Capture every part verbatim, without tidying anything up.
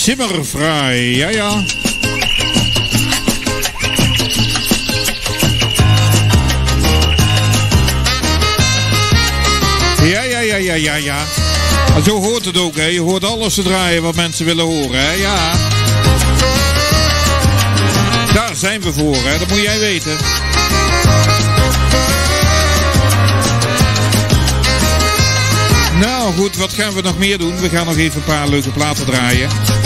Simmerfrei, ja ja. Ja, ja, ja, ja, ja, ja. Maar zo hoort het ook, hè. Je hoort alles te draaien wat mensen willen horen, hè. Ja. Daar zijn we voor, hè. Dat moet jij weten. Nou goed, wat gaan we nog meer doen? We gaan nog even een paar leuke platen draaien.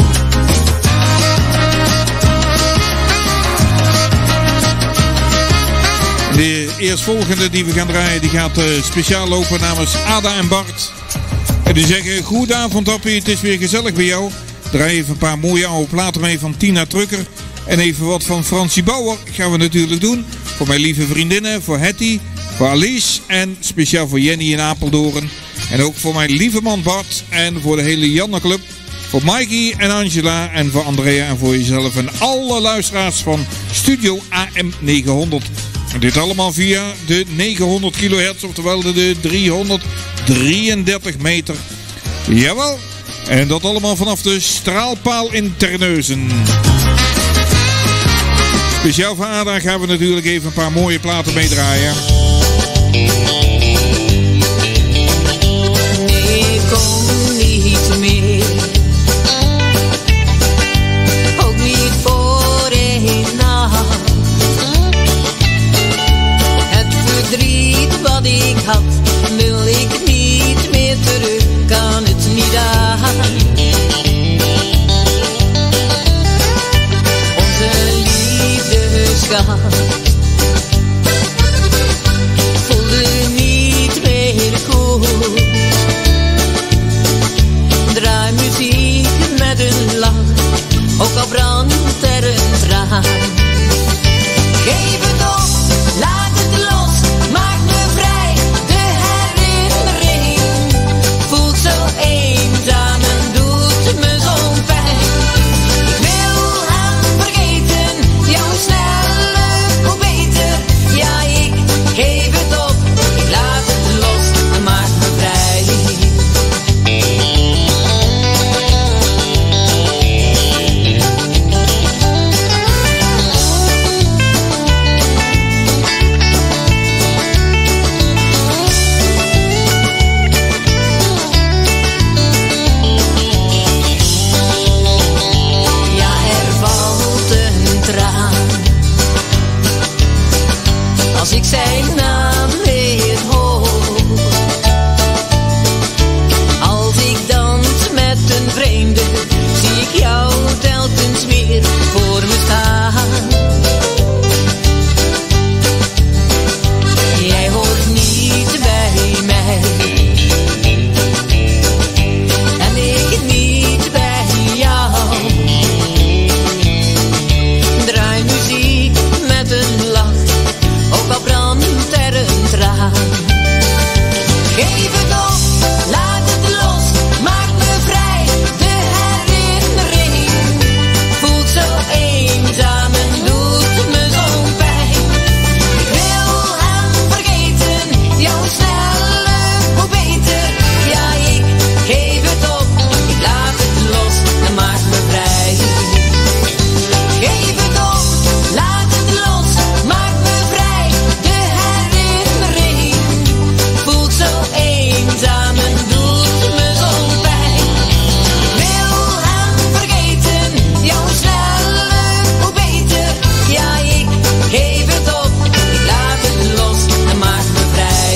De eerstvolgende die we gaan draaien, die gaat uh, speciaal lopen namens Ada en Bart. En die zeggen, goedenavond Appie, het is weer gezellig bij jou. Draai even een paar mooie oude platen mee van Tina Trucker. En even wat van Fransie Bauer gaan we natuurlijk doen. Voor mijn lieve vriendinnen, voor Hetty, voor Alice en speciaal voor Jenny in Apeldoorn. En ook voor mijn lieve man Bart en voor de hele Janne Club. Voor Mikey en Angela en voor Andrea en voor jezelf en alle luisteraars van Studio A M negenhonderd. En dit allemaal via de negenhonderd kilohertz, oftewel de driehonderddrieëndertig meter. Jawel, en dat allemaal vanaf de straalpaal in Terneuzen. Speciaal voor Ada gaan we natuurlijk even een paar mooie platen meedraaien. Nee, kom niet meer. Ook niet voor een nacht. Het verdriet wat ik had, wil ik niet meer terug. Kan het niet aan. Onze liefdesschat voelde niet meer goed. Draai muziek met een lach, ook al brandt er een traan. Geef het op, laat het los, maak me vrij. De herinnering voelt zo eenzaam en doet me zo'n pijn. Ik wil hem vergeten, jou sneller, hoe beter. Ja, ik geef het op, ik laat het los en maak me vrij. Ja, er valt een traan als ik zijn naam weer hoor. Als ik dans met een vreemde, zie ik jou telkens meer voor me staan. Jij hoort niet bij mij en ik niet bij jou. Draai muziek met een lach, ook al brandt er een traan. Geef het op, laat het los, maak me vrij. De herinnering voelt zo eenzaam en doet me zo'n pijn. Ik wil hem vergeten, jou sneller, hoe beter. Ja, ik geef het op, ik laat het los en maak me vrij. Geef het op, laat het los, maak me vrij. De herinnering voelt zo eenzaam en doet me zo'n pijn. Ik wil hem vergeten, jou sneller, hoe beter. Ja, ik geef het op, ik laat het los en maak me vrij.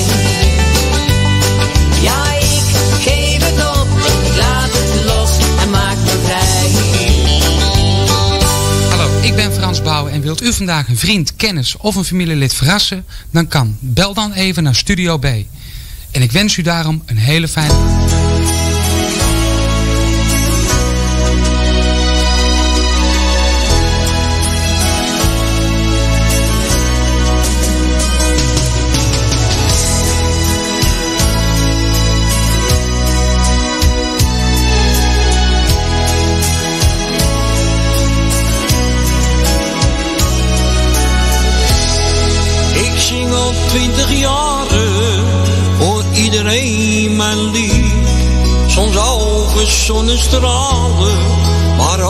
Ja, ik geef het op, ik laat het los en maak me vrij. Hallo, ik ben Frans Bouwen en wilt u vandaag een vriend, kennis of een familielid verrassen? Dan kan. Bel dan even naar Studio B. En ik wens u daarom een hele fijne... Ik zing al twintig jaren voor iedereen mijn lied. Soms ogen zonnestralen, maar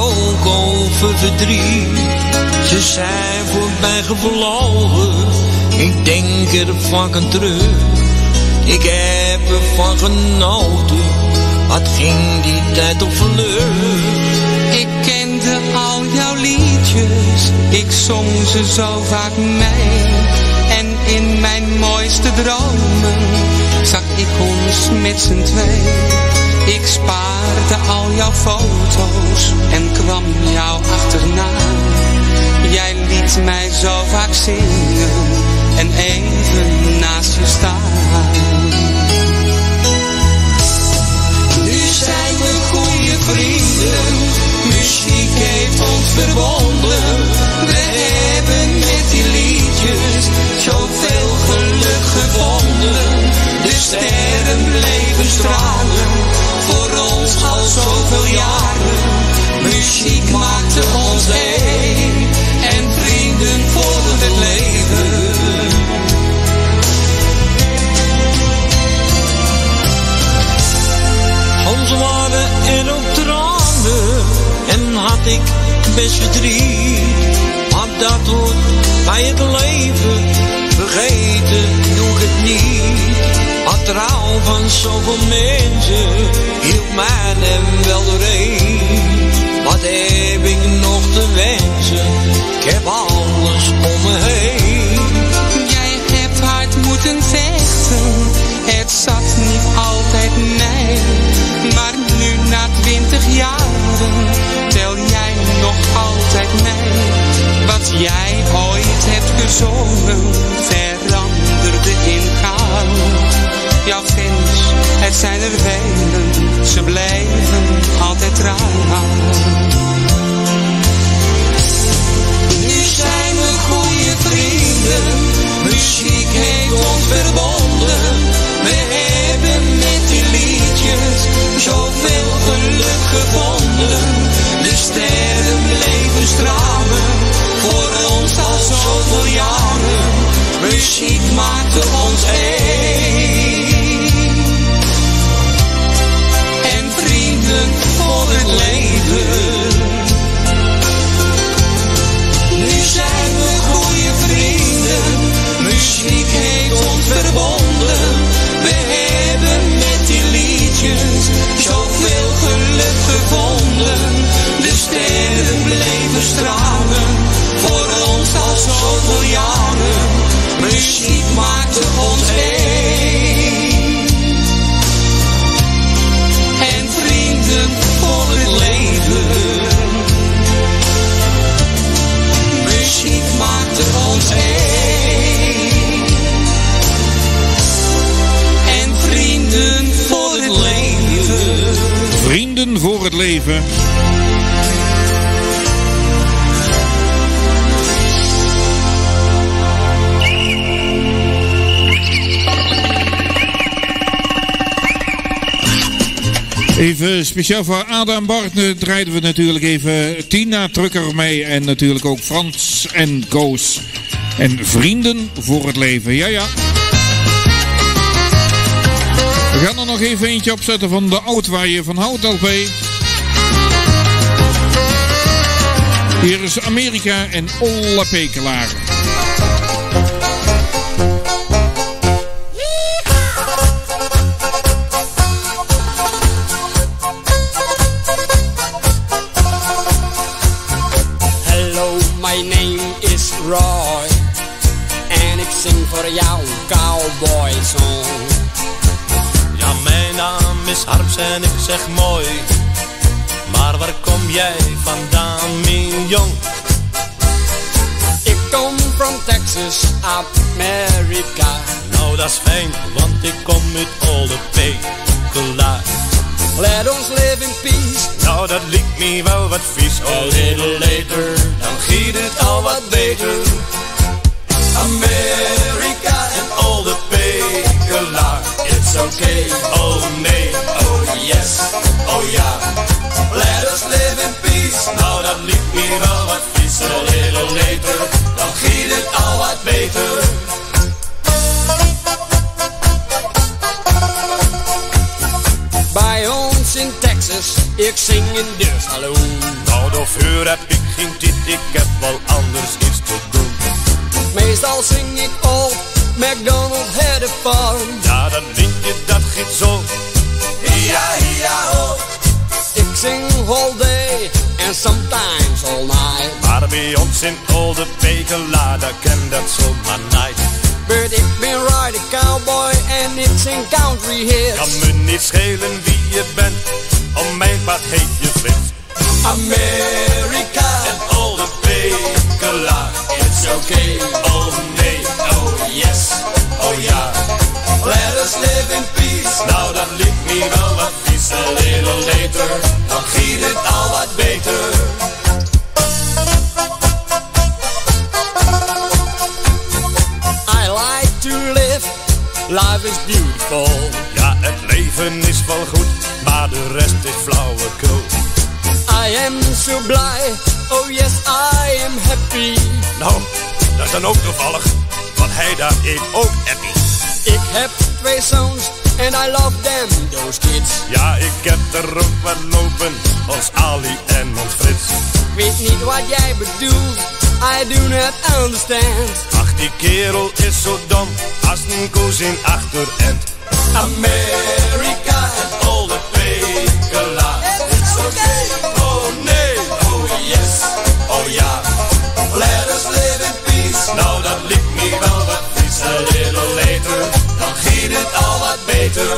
voor verdriet. Ze zijn voorbij gevlogen, ik denk er vaak terug. Ik heb ervan genoten, wat ging die tijd toch vlug. Ik kende al jouw liedjes, ik zong ze zo vaak mee. En in mijn mooiste dromen zag ik ons met z'n twee. Ik spaarde al jouw foto's en kwam jou achterna. Jij liet mij zo vaak zingen en even naast je staan. Nu zijn we goede vrienden, muziek heeft ons verbonden. We hebben met die liedjes zoveel geluk gevonden. De sterren bleven stralen, voor ons al zoveel jaren. Muziek maakte ons één en vrienden voor het leven. Soms waren er ook tranen en had ik best verdriet. Maar dat hoort bij het leven, vergeten doe ik het niet. Maar trouw van zoveel mensen hielp mij hem wel doorheen. Wat heb ik nog te wensen, ik heb alles om me heen. Jij hebt hard moeten vechten, het zat niet altijd mee. Maar nu na twintig jaren tel jij nog altijd mee. Wat jij ooit hebt gezongen veranderde in goud. Jouw fans, het zijn er velen, ze blijven altijd trouw. Nu zijn we goede vrienden, muziek heeft ons verbonden. We hebben met die liedjes zoveel geluk gevonden. De sterren bleven stralen, voor ons al zoveel jaren. Muziek maakte ons één en vrienden voor het leven. Nu zijn we goede vrienden, muziek heeft ons verbonden. We hebben met die liedjes zoveel geluk gevonden. De sterren bleven stralen, voor ons al zoveel jaren. Muziek maakte ons één en vrienden voor het leven. Muziek maakte ons één en vrienden voor het leven. Vrienden voor het leven. Even speciaal voor Ada en Bart draaiden we natuurlijk even Tina Trucker mee. En natuurlijk ook Frans en Koos. En Vrienden voor het leven, ja ja. We gaan er nog even eentje opzetten van de Oud waar je van houdt L P. Hier is Amerika en Olle Pekelaar. Roy, en ik zing voor jou een cowboy song. Ja, mijn naam is Harps en ik zeg mooi, maar waar kom jij vandaan, mijn jong? Ik kom from Texas, Amerika. Nou, dat is fijn, want ik kom uit Olle Pekelaar. Let ons live in peace. Nou, dat lijkt me wel wat vies. A little later, dan giet het al wat beter. Amerika en Olle Pekelaar. It's okay, oh nee, oh yes, oh ja. Let us live in peace. Nou, dat lijkt me wel wat vies. A little later, dan giet het al wat beter. Bij ons in Texas, ik zing in de saloon. Nou, daarvoor heb ik geen tijd, ik heb wel anders iets te doen. Meestal zing ik op McDonald Head Farm. Ja, dat liedje dat giet zo. Ia, ia, ho. Ik zing all day and sometimes all night. Maar bij ons in Olde Pekela, daar ken dat zomaar night. But ik ben ride a cowboy en ik zing country hits. Kan me niet schelen wie je bent, om mijn pad heet je Frits. America En Olde Pekela, it's okay. Oh nee, oh yes, oh ja. Let us live in peace. Nou, dat lijkt me wel wat vies. A little later, dan giet het al wat beter. I like to live, life is beautiful. Ja, het leven is wel goed, maar de rest is flauwekul. I am so blij, oh yes, I am happy. Nou, dat is dan ook toevallig, want hij daar eet ook happy. Ik heb twee zoons and I love them, those kids. Ja, ik heb er ook wat lopen, ons Ali en ons Frits. Weet niet wat jij bedoelt, I do not understand. Ach, die kerel is zo dom, als een koes in achterend. America En Olde Pekela, it's okay. Oh nee, oh yes, oh ja. Let us live in peace. Nou, dat lijkt me wel wat vies. A little later, dan giet het al wat beter.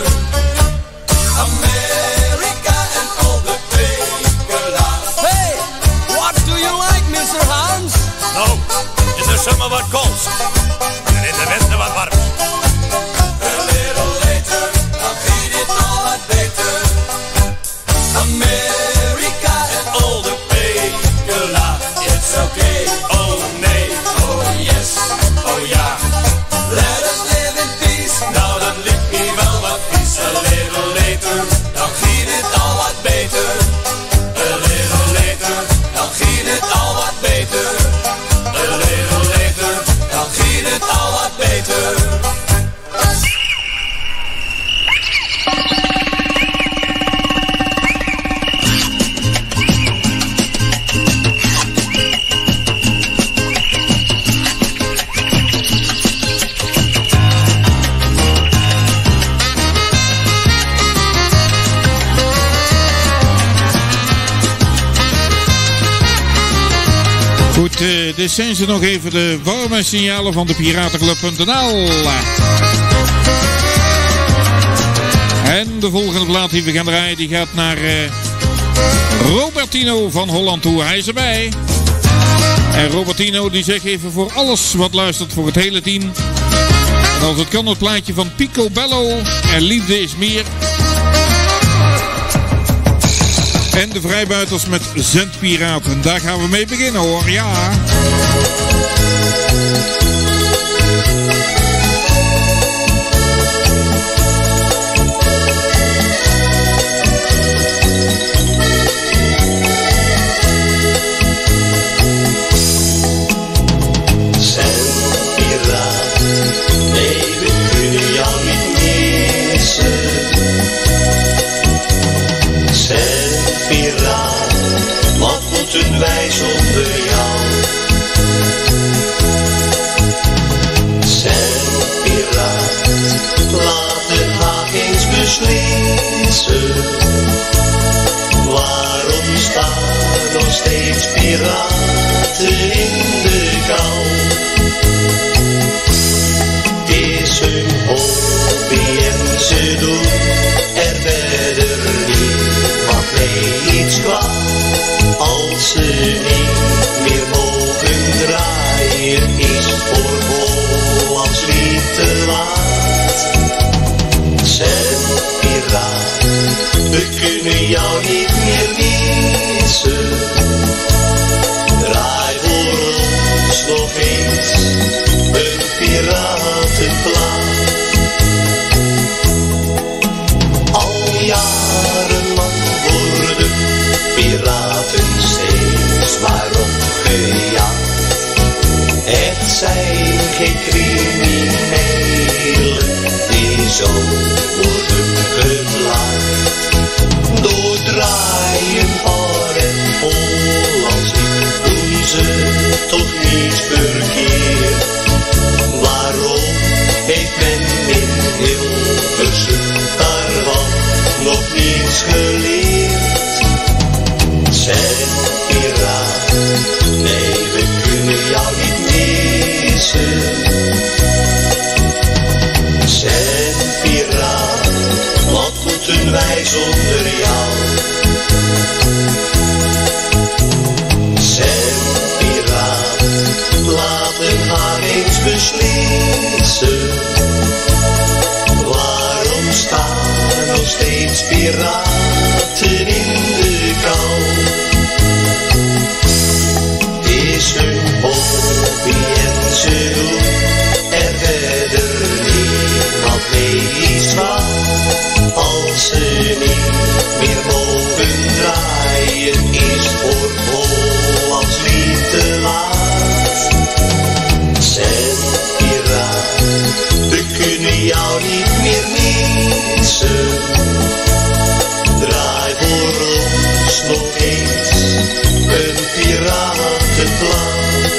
Amerika en Olde Pekela. Hey, what do you like, mister Hans? Nou, in de zomer wat koud en in de winter wat warm. A little later, dan giet het al wat beter. Amerika en Olde Pekela, it's okay. Oh nee, oh yes, oh ja. Let us live in peace. Nou, dat lijkt me wel wat vies. A little later, dan giet het al wat beter. A little later, dan giet het al wat beter. A little later, dan giet het al wat beter. Goed, uh, dit zijn ze nog even de warme signalen van de piratenclub punt n l. En de volgende plaat die we gaan draaien, die gaat naar uh, Robertino van Holland toe. Hij is erbij. En Robertino die zegt even voor alles wat luistert, voor het hele team. En als het kan, het plaatje van Picobello en Liefde is meer. En de vrijbuiters met Zendpiraten. Daar gaan we mee beginnen hoor, ja. Wij zonder jou. Zendpiraat, laat de haak eens beslissen. Waarom staan nog steeds piraten in de kou? Het is hun hobby en ze doen er verder niemand mee iets kwaad. Als ze niet meer mogen draaien, is voor Hollands lied te laat. Zendpiraat, we kunnen jou niet meer missen. Draai voor ons nog eens een piratenplaat. Al jarenlang worden piraten steeds maar opgejaagd. Het zijn geen criminelen die zo worden geplaagd. Door draai ze toch niet verkeerd. Waarom heeft men in Hilversum daarvan nog niets geleerd? Zijn piraat, nee we kunnen jou niet missen. Zijn piraat, wat moeten wij zonder jou? Zijn piraat, laten haar eens beslissen. Waarom staan nog steeds piraten in de kou? Is hun hobby en ze doen er verder niemand mee is waar. Als ze niet meer mogen draaien, is voor Hollands lied te laat. Zijn piraat, we kunnen jou niet meer missen. Draai voor ons nog eens een piratenplaat.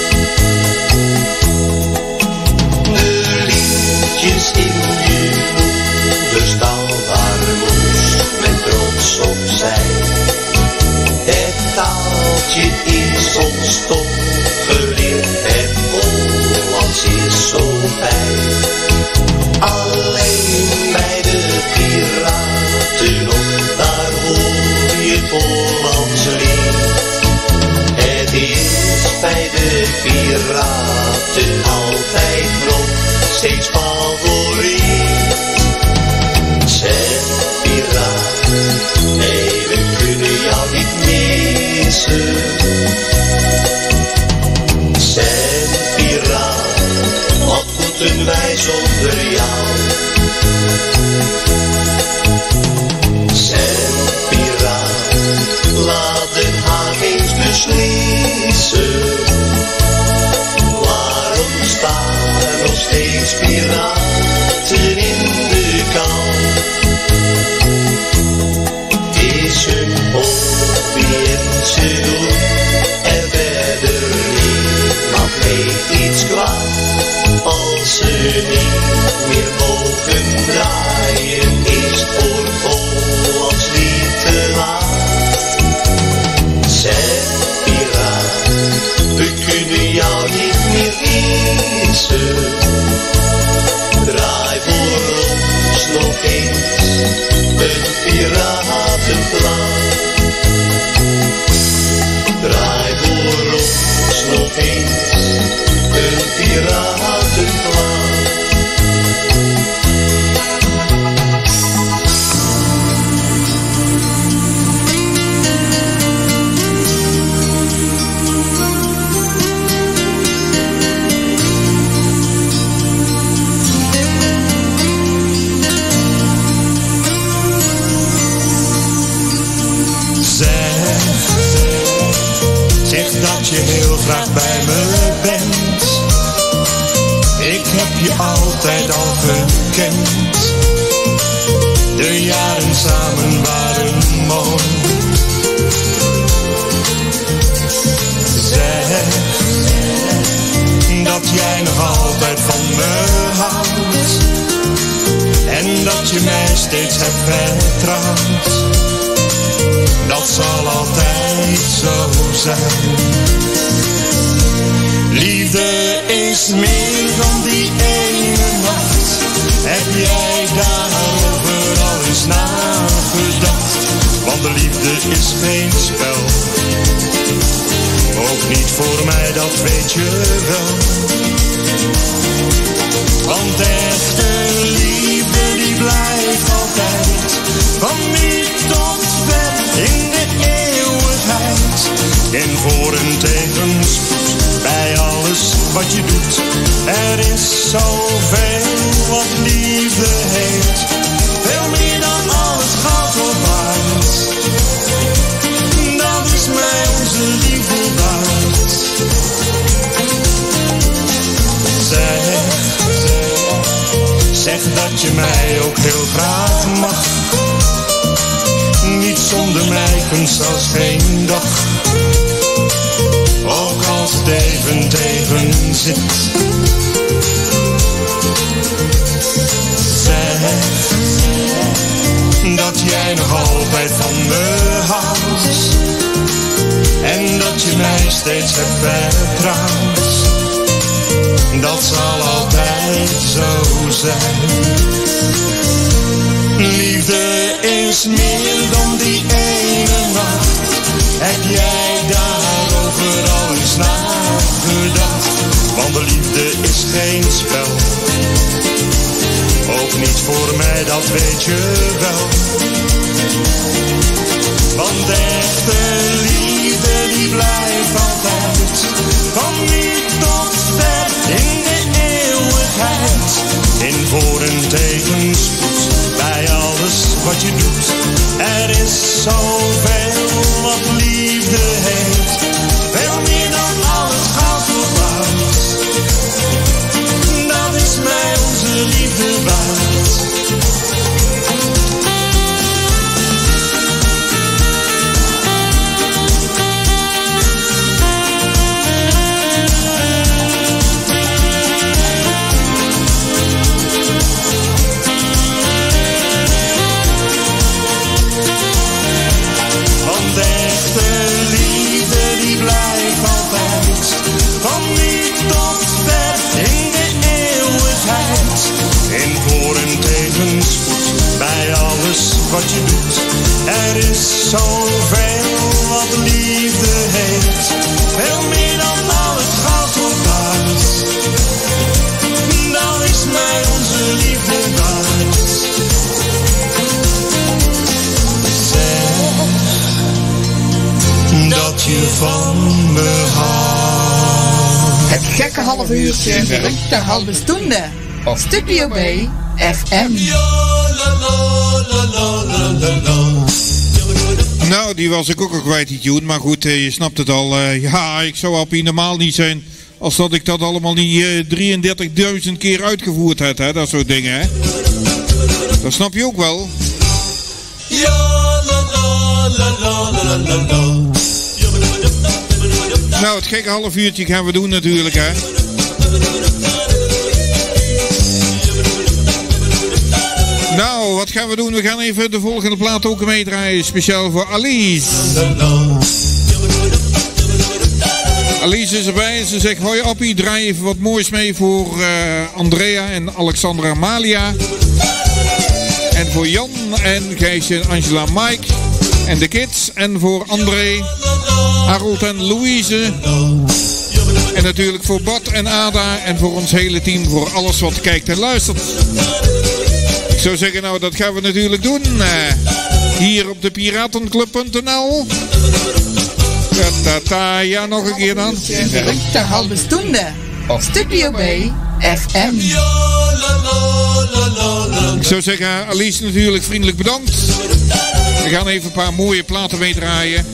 De liedjes in je moederstaal, daar moest men trots op zijn. Het taaltje is ons toch geleerd, het Hollands is zo fijn. Alleen bij de piraten nog, daar hoor je het Hollands lied. Het is bij de piraten altijd nog steeds favoriet. Zijn piraat, nee we kunnen jou niet missen. Zijn piraat, wat moeten wij zonder jou? Zijn piraat, laat Den Haag eens beslissen. Waarom staan er nog steeds piraten in de kou? Is hun hobby en ze doen er verder niemand mee iets kwaad. Als ze niet meer mogen draaien, is het voor Hollands lied te laat. Zijn piraat, we kunnen jou niet meer missen. Draai voor ons nog eens een piratenplaat. Draai voor ons nog eens een piratenplaat. Zeg dat je heel graag bij me bent. Ik heb je altijd al gekend. De jaren samen waren mooi. Zeg dat jij nog altijd van me houdt. En dat je mij steeds hebt vertrouwd. Dat zal altijd zo zijn. Liefde is meer dan die ene nacht. Heb jij daarover al eens nagedacht? Want de liefde is geen spel. Ook niet voor mij, dat weet je wel. Want echte liefde die blijft altijd. Van nu tot ver in de eeuwigheid. En voor en tegenspoed bij alles wat je doet. Er is zoveel wat liefde heeft. Veel meer dan al het goud op aard. Dat is mij onze liefde waard. Zeg, zeg dat je mij ook heel graag mag. Niet zonder mij kunt zelfs geen dag. Ook als even tegen zit. Zeg dat jij nog altijd van me houdt en dat je mij steeds hebt vertrouwd. Dat zal altijd zo zijn. Liefde is meer dan die ene nacht. Heb jij daarover al eens nagedacht? Want de liefde is geen spel. Ook niet voor mij, dat weet je wel. Want echte liefde die blijft altijd. Van nu tot ver in de eeuwigheid. In voor- en tegenspoed, bij alles wat je doet. Er is zoveel wat liefde heeft. Veel meer dan alles goud of waard. Dat is mij onze liefde waard. Bij alles wat je doet, er is zoveel wat liefde heeft. Veel meer dan al het goud of waard. Dan is mij onze liefde waard. Zeg dat je van me houdt. Het gekke half uurtje, de halve stunde. Studio B F M. Nou, die was ik ook al kwijt, die tune. Maar goed, je snapt het al. Uh, ja, ik zou Appie normaal niet zijn als dat ik dat allemaal niet uh, drieëndertigduizend keer uitgevoerd had, hè. Dat soort dingen, hè. Dat snap je ook wel. Nou, het gekke half uurtje gaan we doen natuurlijk, hè. Nou, wat gaan we doen? We gaan even de volgende plaat ook meedraaien. Speciaal voor Alice. Alice is erbij en ze zegt: hoi Appie, draai even wat moois mee voor uh, Andrea en Alexandra Amalia. En voor Jan en Gijsje en Angela Mike. En de kids. En voor André, Harold en Louise. En natuurlijk voor Bart en Ada. En voor ons hele team. Voor alles wat kijkt en luistert. Ik zou zeggen, nou dat gaan we natuurlijk doen. Uh, hier op de piratenclub punt n l. Ta, ta, ta, ja, nog een keer dan. De halve stunde. Studio B F M. Ik zou zeggen, Alice natuurlijk vriendelijk bedankt. We gaan even een paar mooie platen meedraaien.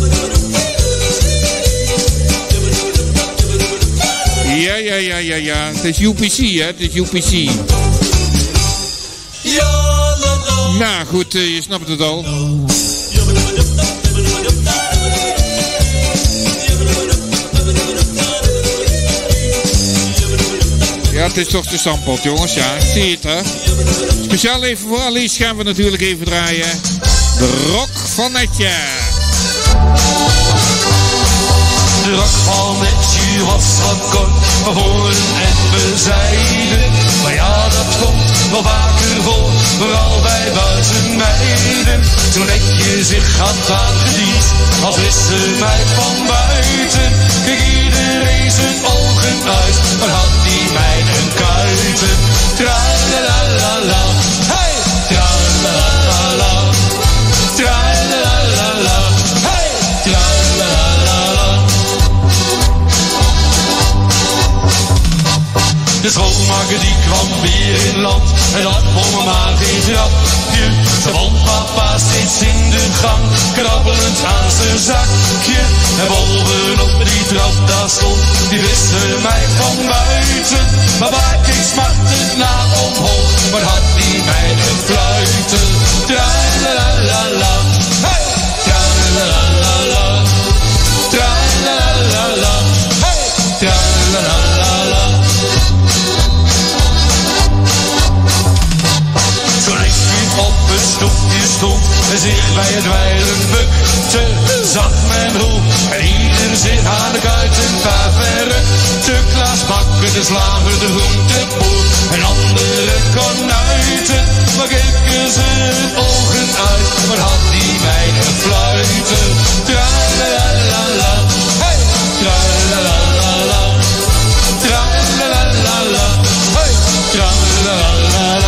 Ja, ja, ja, ja, ja. Het is U P C, hè. Het is U P C. Nou goed, uh, je snapt het al. Ja, het is toch de stampot, jongens. Ja, ik zie het, hè. Speciaal even voor Alice gaan we natuurlijk even draaien. De rock van Netje. De rock van Netje was van kort, we horen en we zeiden. Maar ja, dat komt wel vaker voor, vooral bij buitenmeiden. Toen Netje zich had aangediend, als wisse meid van buiten. Keek iedereen zijn ogen uit, maar had die meid een kuiten. Tra-la-la-la-la, hey! Tra-la-la-la-la, tra-la-la-la-la, hey! Tra-la-la-la-la. De schoonmaker die kwam weer in land en had voor me maar geen grapje. Ze vond papa steeds in de gang, krabbelend aan zijn zakje. En bovenop die trap daar stond die wisse meid van buiten. Maar waar keek smachtend naar omhoog, maar had die meid een fluiten. Tra-la-la-la-la, hey! Tra-la-la-la-la, tra-la-la-la-la, hey! Tra bij het wijlen bukte, zag men hoe en ieder zich aan de kuiten verrukte. Klaas Bakker, de slager, de groenteboer en andere konuiten. Maar keken ze hun ogen uit, maar had die meiden fluiten. Tra-la-la-la-la, hey! Tra-la-la-la-la, tra-la-la-la-la, hey! Tra-la-la-la-la.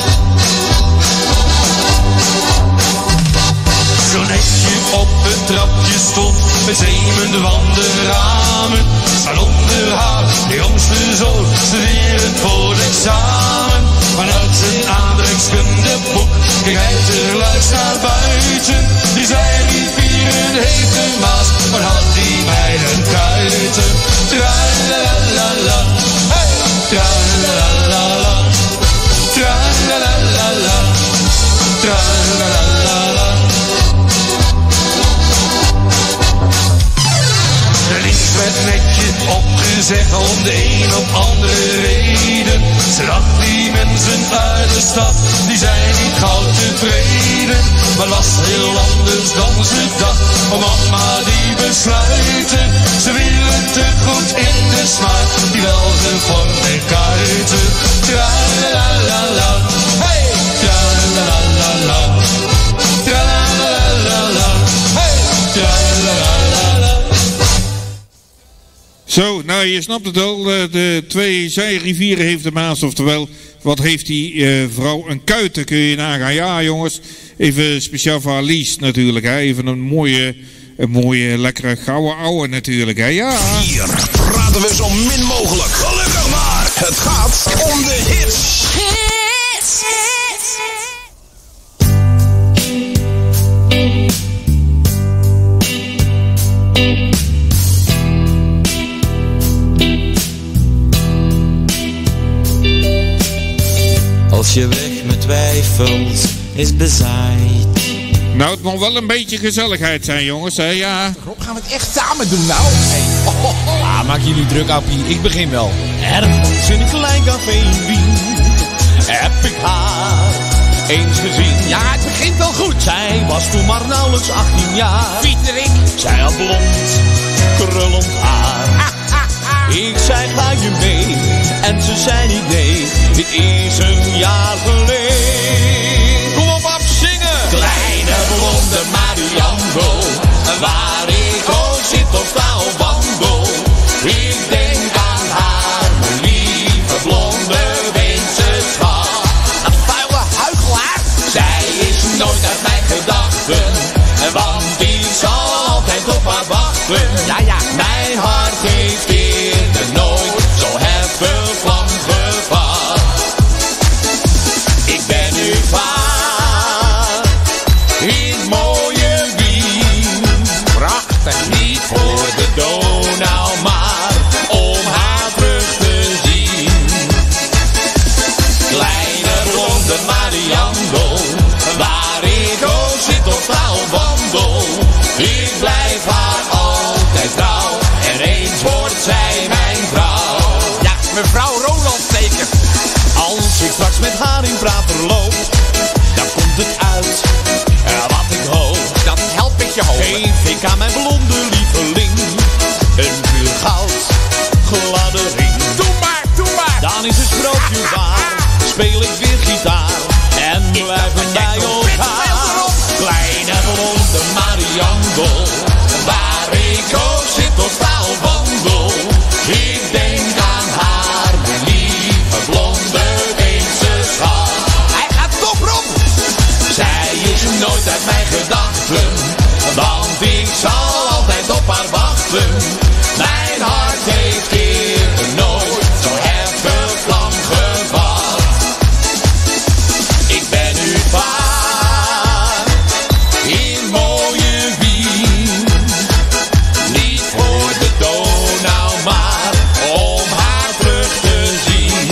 Zo'n netje op het trapje stond, met zeemende van de ramen. Staan onder haar, de jongste zoon, studerend voor het examen. Vanuit zijn aardrijkskundeboek, keek hij terluiks naar buiten. Die zei niet vieren heeft de maas, maar had die meiden kuiten. Tra-la-la-la-la, hey! Tra-la-la-la-la, tra-la-la-la-la, tra-la-la-la-la. Links werd netjes opgezegd om de een of andere reden. Zodat die mensen uit de stad, die zijn niet gauw tevreden. Maar was heel anders dan ze dacht, oh mama die besluiten. Ze willen te goed in de smaak, die wel gevormde kuiten. Tra-la-la-la-la, hey! Tra-la-la-la-la, tra-la-la-la-la, hey! Tra-la-la-la-la. Zo, nou je snapt het al, de twee zijrivieren heeft de Maas, oftewel, wat heeft die uh, vrouw een kuiten, kun je nagaan. Ja jongens, even speciaal voor Alice natuurlijk, hè. Even een mooie, een mooie lekkere gouden ouwe natuurlijk, hè. Ja. Hier praten we zo min mogelijk, gelukkig maar, het gaat om de hits. Hits! Als je weg met twijfels is bezaaid. Nou, het moet wel een beetje gezelligheid zijn, jongens, hè, ja. Rob, gaan we het echt samen doen, nou? Hey. Oh, oh, oh. Ah, maak je niet druk, Appie. Ik begin wel. Ergens in een klein café in Wien heb ik haar eens gezien. Ja, het begint wel goed. Zij was toen maar nauwelijks achttien jaar. Pieterik. Zij had blond, krullend haar. Ha, ha, ha. Ik zei, ga je mee? En ze zei niet nee. Dit is een jaar geleden. Kom op, af zingen! Kleine blonde Mariango, waar ik ook zit of sta of wandel. Ik denk aan haar, mijn lieve blonde winterschap. Een vuile huichelaar. Zij is nooit uit mijn gedachten, want die zal altijd op haar wachten. Ja, ja. Mijn hart heeft eerder nooit zo heftig vlam gevat. Ik ben nu vaar in mooie Wien. Prachtig. Niet voor de Donau, maar om haar terug te zien. Kleine blonde Mariango, waar ik ook zit of sta of wandel. Ik blijf haar altijd trouw en eens wordt zij mijn vrouw. Ja, mevrouw Roland zeker. Als ik straks met haar in praten loop, dan komt het uit uh, wat ik hoop. Dan help ik je hopen. Geef ik aan mijn blonde lieveling een puur goud gladde ring. Doe maar, doe maar. Dan is het sprookje waar. Speel ik weer gitaar en blijven bij elkaar. Kleine blonde Mariango, waar ik ook zit of sta of wandel. Ik denk aan haar, mijn lieve blonde winterschap. Hij gaat top, Rob! Zij is nooit uit mijn gedachten, want ik zal altijd op haar wachten. Mijn hart heeft eerder nooit zo heftig vlam gevat. Ik ben nu vaar in mooie Wien. Niet voor de Donau, maar om haar terug te zien.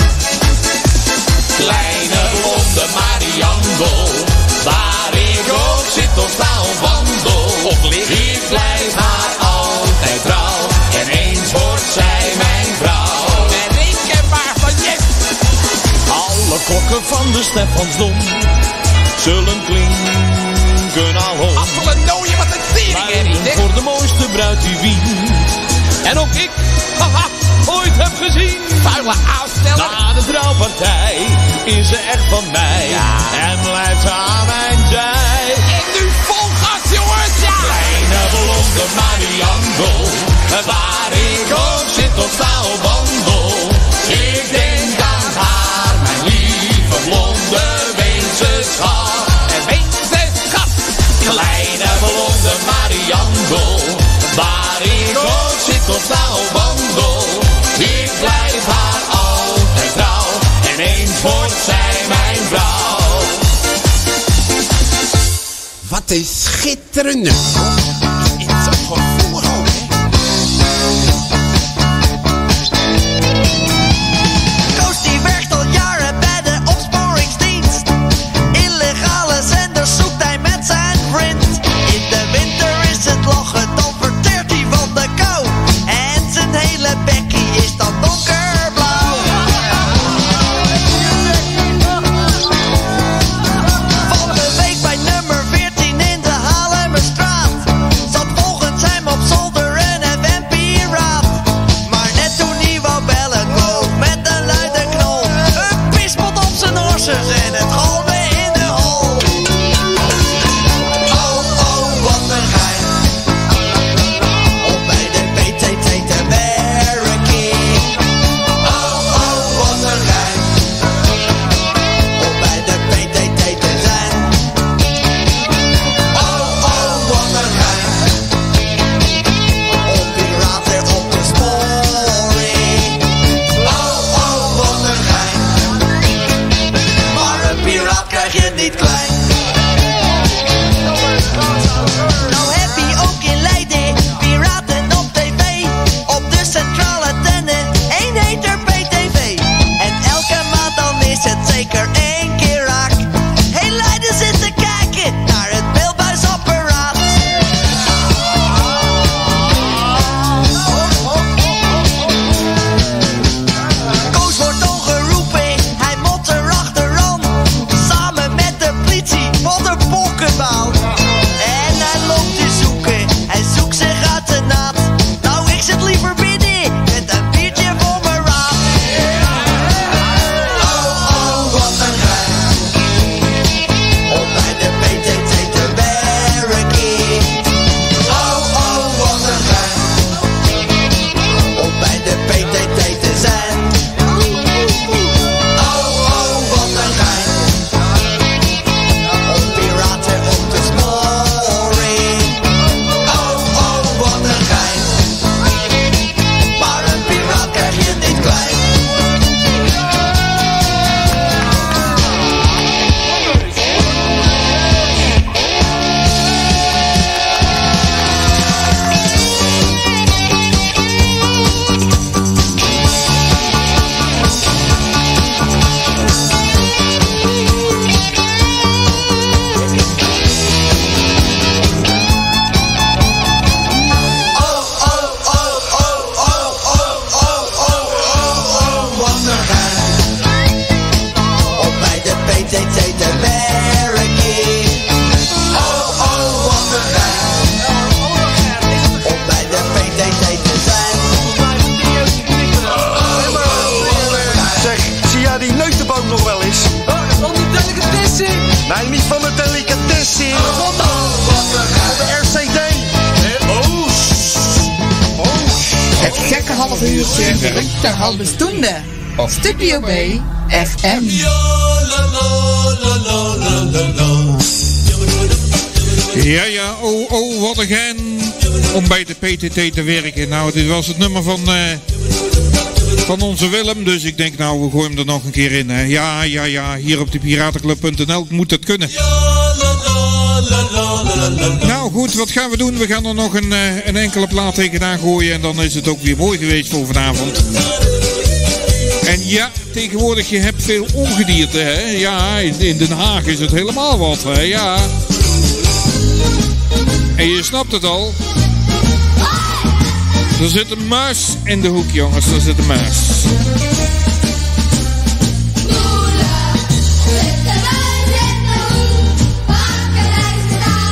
Kleine blonde Mariango, waar ik ook zit of sta of wandel. Of lig, ik blijf haar altijd trouw en eens wordt zij mijn vrouw. Berekenbaar van Jet. Alle klokken van de Stefansdom zullen klinken dronken alom. Appelen nooien, wat een tering, hè? Voor de mooiste bruid die wien. En ook ik, haha, ooit heb gezien. Vuile aansteller. Na de trouwpartij is ze echt van mij. Ja. En blijft ze aan mijn zij. En nu vol gas, jongens, ja! Kleine blonde Marianne, waar ik ook zit of sta op wandel. Ik denk aan haar, mijn lieve blonde Weense schat. En Weense schat. Kleine blonde Marianne, waar ik ook zit of sta op wandel. Ik blijf haar altijd trouw, en eens wordt zij mijn vrouw. Wat een schitterende. Het is zo'n gevoel ook, hè? Koos die werkt al jaren bij de opsporingsdienst. Illegale zenders zoekt hij met zijn vriend. In de winter is het lachen, dan verteert hij van de kou. En zijn hele bekkie is dan donkerblauw. Van de week bij nummer veertien in de Haarlemmerstraat zat volgens hem op zolder een F M-piraat. Maar net toen hij wou bellen, kloof met een luide knol. Een pispot op zijn orsens en het galde in de hol. Oh, oh, wat een gein. Om bij de P T T te werken. Oh, oh, wat een gein. Om bij de P T T te zijn. Oh, oh, wat een gein. Om piraten op de sporing. Oh, oh, wat een gein. Maar een piraat krijg je niet klein. Nou heb je ook in Leiden piraten op tv. Op de centrale antenne, één heter P T V. En elke maand dan is het zeker één keer raak. Heel Leiden zit te kijken naar het beeldbuisapparaat. Koos wordt dan geroepen, hij moet erachteraan. Samen met de politie, wat een bokkenbouw. En hij loopt te zoeken, hij zoekt zich uit de naad. Nou, ik zit liever binnen, met een biertje voor mijn raad. Oh, oh, wat een gein. Om bij de P T T te werken. Oh, oh, wat een gein. Om bij de P T T te zijn. Oh, oh, wat een gein. Om piraten op de sporing. Oh, oh, wat een gein. Maar een piraat krijg je niet klein. Oh, oh, oh, oh, oh, oh, oh, oh, oh, oh, wat een gein. Om bij de P T T te werken. Oh, oh, wat een gein. Om bij de P T T te zijn. Zeg, zie jij die neutenboom nog wel eens? Van de delicatessen. Nee, niet van de delicatessen. Oh, wat een gein. De R C D. Oh, oh. Het gekke half uurtje, de halve stunde. Op Studio B F M. Ja, ja, oh, oh, wat een gein om bij de P T T te werken. Nou, dit was het nummer van, eh, van onze Willem, dus ik denk nou, we gooien hem er nog een keer in. Hè. Ja, ja, ja, hier op de piratenclub punt n l moet dat kunnen. Nou goed, wat gaan we doen? We gaan er nog een, uh, een enkele plaat tegenaan gooien en dan is het ook weer mooi geweest voor vanavond. En ja, tegenwoordig je hebt veel ongedierte, hè? Ja, in, in Den Haag is het helemaal wat, hè? Ja. En je snapt het al. Er zit een muis in de hoek, jongens. Er zit een muis. Moeder, zit de muis in de hoek. Wakker hij staat.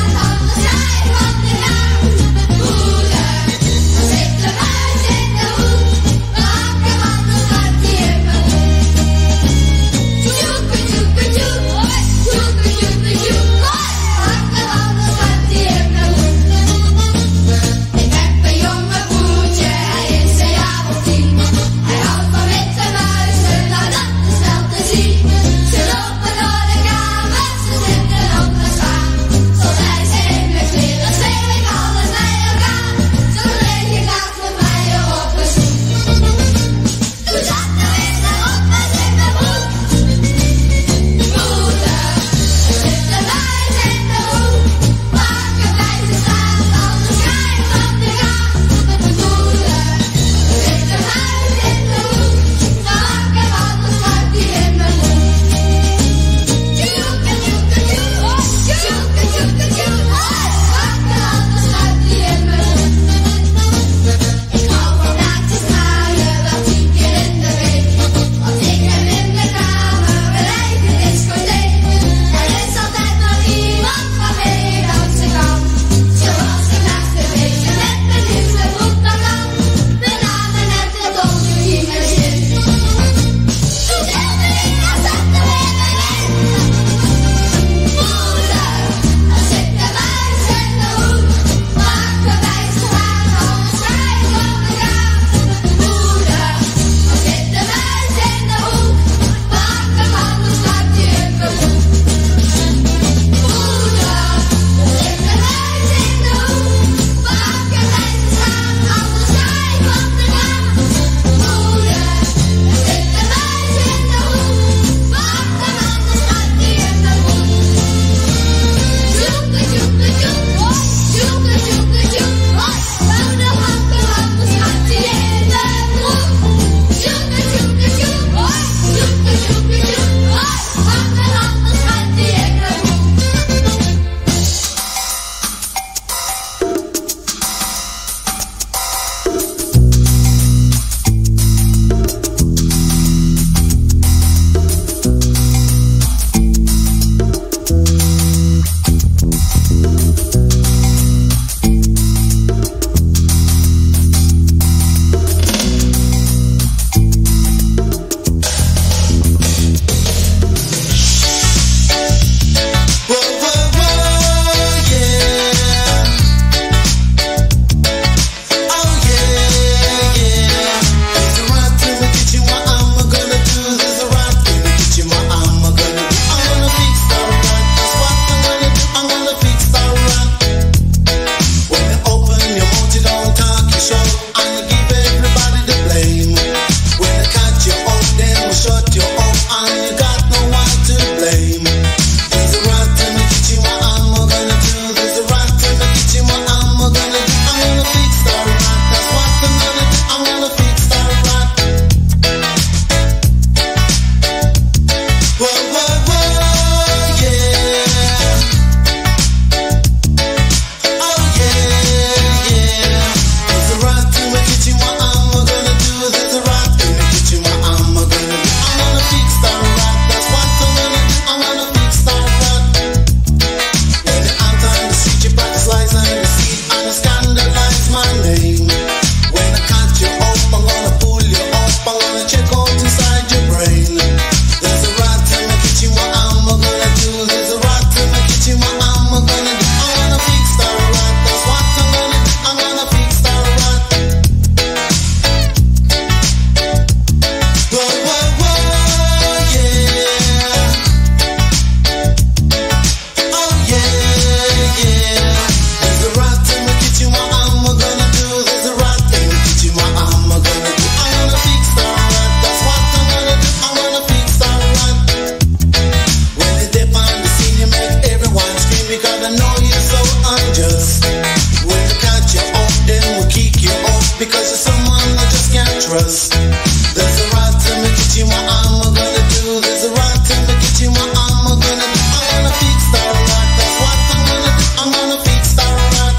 dangerous. There's a right time to get you what I'm gonna do. There's a right time to get you what I'm gonna do. I'm gonna fix that rock. That's what I'm gonna do. I'm gonna fix that rock.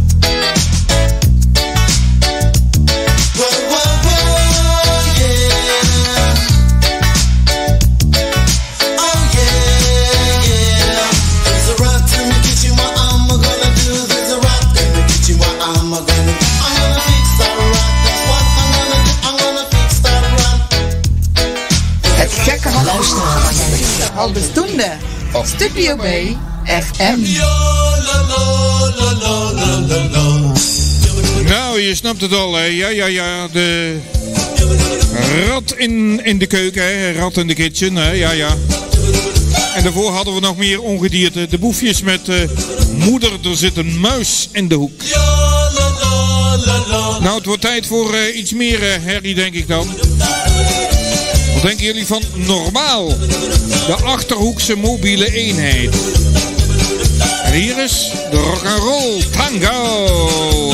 Whoa, whoa, whoa, yeah. Oh yeah, yeah. There's a right time to get you what I'm gonna do. There's a right time to get you what I'm gonna do. I'm gonna fix that rock. That's what I'm gonna do. I'm gonna fix that rock. Het gekke halve, halve stunde. Studio B F M. Nou, je snapt het al, hè. Ja, ja, ja. De rat in, in de keuken, hè. Rat in de kitchen, hè. Ja, ja. En daarvoor hadden we nog meer ongedierte. De boefjes met uh, moeder, er zit een muis in de hoek. Nou, het wordt tijd voor uh, iets meer uh, herrie, denk ik dan. Wat denken jullie van Normaal? De Achterhoekse mobiele eenheid. En hier is de rock'n'roll tango.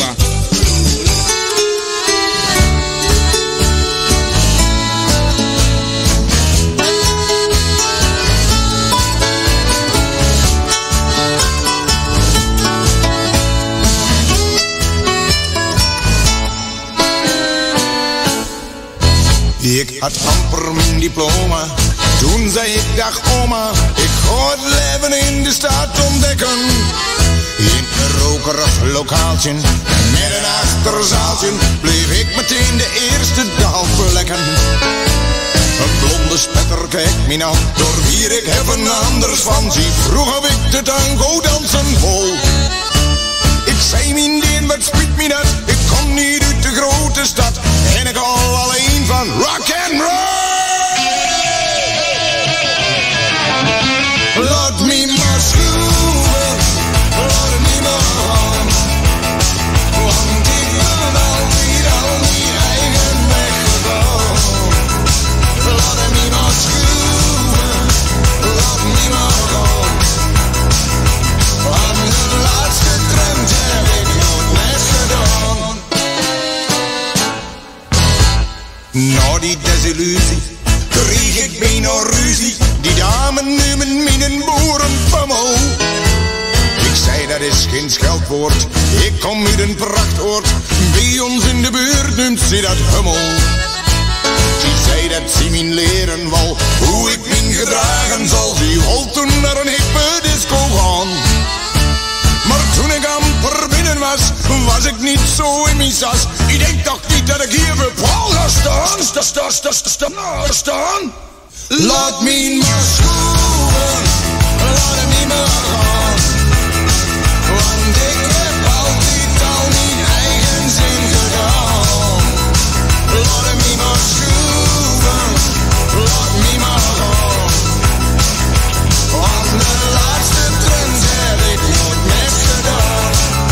Ik had amper mijn diploma, toen zei ik dag oma, ik ga het leven in de stad ontdekken. In een rokerig lokaaltje, met een achterzaaltje, bleef ik meteen de eerste dag verlekken. Een blonde spetter kijkt me aan, door wie ik heb een anders van zie. Vroeg heb ik de tango dansen vol. Ik zei mijn deen, wat spiet me dat? Ik kom niet uit de grote stad en ik hou alleen van rock and roll. Laat me maar schroeven, laat me maar gaan. Want ik ben altijd al mijn eigen weg gegaan. Laat me maar schroeven, laat me maar gaan. Aan de laatste trend heb ik nooit mes gedaan. Na die desillusie kreeg ik bijna ruzie. Die dame nu met mijn boerenpummel. Ik zei dat is geen scheldwoord, ik kom uit een prachtoord. Bij ons in de buurt noemt ze dat hummel. Die zei dat ze mijn leren wou, hoe ik mijn gedragen zal. Ze wil toen naar een hippe disco gaan. Maar toen ik amper binnen was, was ik niet zo in mijn sas. Ik denk toch niet dat ik hier voor Paul ga staan. Sta, sta, sta, sta, sta, staan. Laat me maar schroeven, laat me maar gaan. Want ik heb altijd al mijn eigen zin gedaan. Laat me maar schroeven, laat me maar gaan. Want de laatste trend heb ik nooit mis gedaan.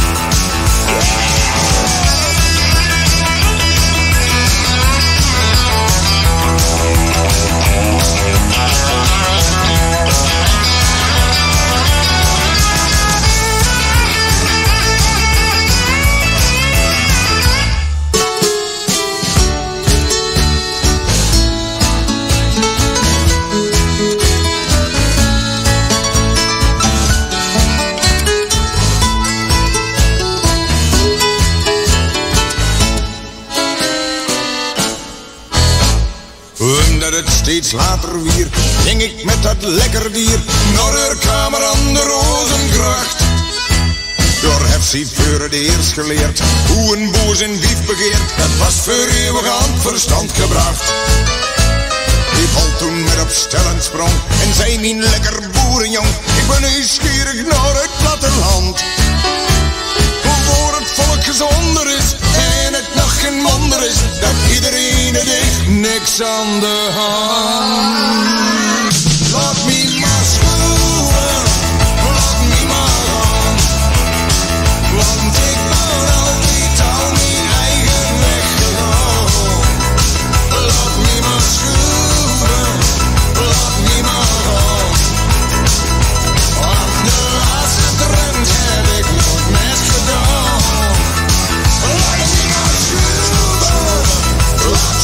Omdat het steeds later weer, ging ik met dat lekker dier naar haar kamer aan de Rozengracht. Door heeft ze voor het eerst geleerd hoe een boos en wief begeert. Dat was voor eeuwig aan het verstand gebracht. Die valt toen met op stel en sprong en zei mijn lekker boerenjong, ik ben nieuwsgierig naar het platteland. Voor het volk gezonder is en het nog geen wonder is dat iedereen het heeft, niks aan de hand. Laat me maar schroeven, laat me maar gaan. Want ik ben altijd al mijn eigen weg gegaan. Laat me maar schroeven, laat me maar gaan. Want de laatste trend heb ik nooit mis gedaan. Laat me maar schroeven, laat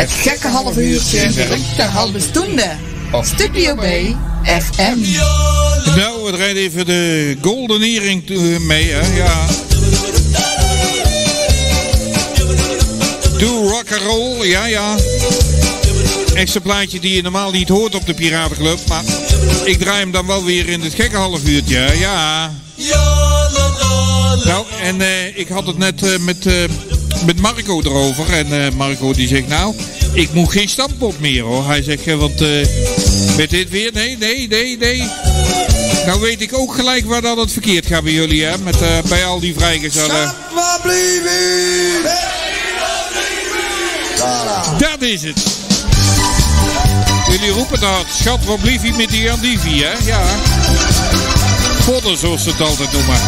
Het gekke half uurtje, de halve stunde. Studio B, F M. Nou, we rijden even de Golden Earring mee, hè? Ja. Do rock and roll, ja, ja. Extra plaatje die je normaal niet hoort op de Piratenclub, maar ik draai hem dan wel weer in het gekke half uurtje, ja. Nou, en uh, ik had het net uh, met, uh, met Marco erover. En uh, Marco die zegt, nou, ik moet geen stampot meer hoor. Hij zegt, uh, want uh, met dit weer, nee, nee, nee, nee. Nou weet ik ook gelijk waar dat het verkeerd gaat bij jullie, hè. Met, uh, bij al die vrijgezellen. Dat is het. Jullie roepen dat, schat, wat blief je met die Andivi, hè? Ja. Podden, zoals ze het altijd noemen.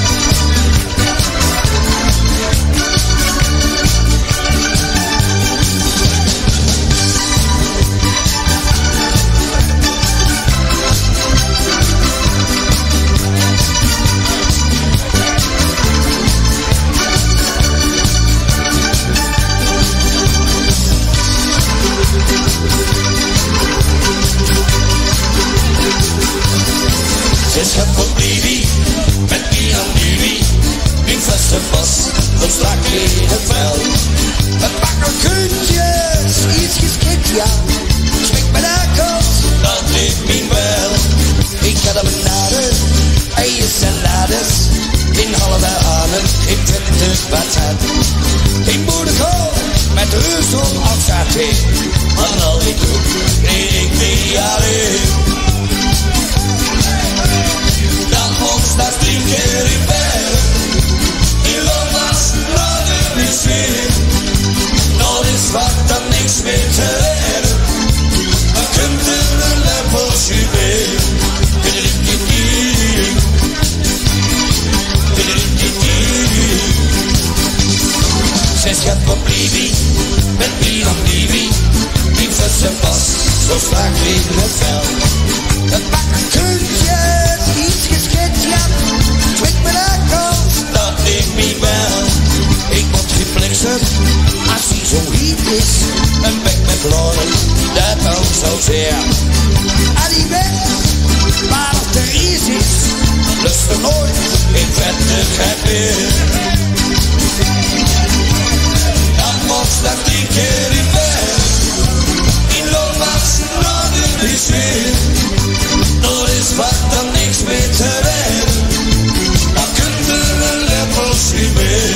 Zes gaat voor Davy, met wie aan Davy. Mijn vaste vast, dan strak in het vel. Een bakker kuntjes, iets geschikt, ja. Schrik me daar kant, dat neemt mij wel. Ik ga dan benaderen, eieren salades. In halve anen, in twintig patat. In boerenkool, met reuzel als saté. Aan al die koek, kreeg ik niet alleen. Dan mocht dat drie keer in bed. In Lomas, naar de wc. Dat is wat dan niks meer te redden. Dan kunt u een lepeltje mee. Zes gaat voor Blivy, met wie dan Blivy. Die vissen vast, zo vaak in het vel. Een bakken kuntjes, iets geschikt, ja. Twik me daar kant, dat neemt mij wel. Ik word geflixerd, als hij zo heet is. Een bek met loren, dat ook zozeer. En die bek, waar het er is is. Lust er nooit, in vettigheid meer. Dan mocht dat drie keer in bed. In Lomas, naar de wc. Er is wat dan niks meer te redden. Dan kunt er een lepeltje mee.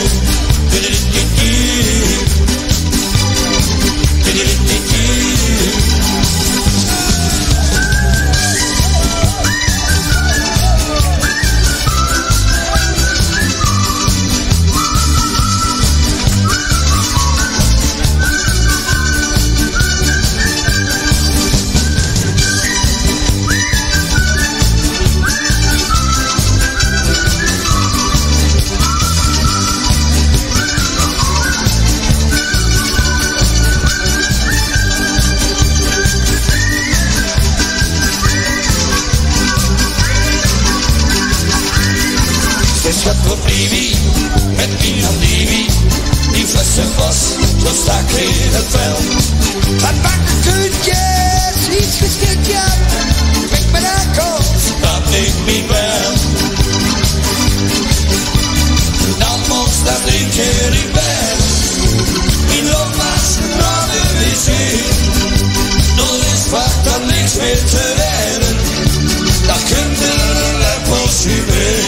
Schat voor Davy, met wie aan Davy. Die flessen vast, zo stak in het vel. Een bakken kuntjes, iets geschikt, ja. Trek me daar kant, dat neemt mij wel. Dan mocht dat drie keer in bed. In Lomas, naar de wc. Er is wat dan niks meer te redden. Dan kunt er een lepeltje mee.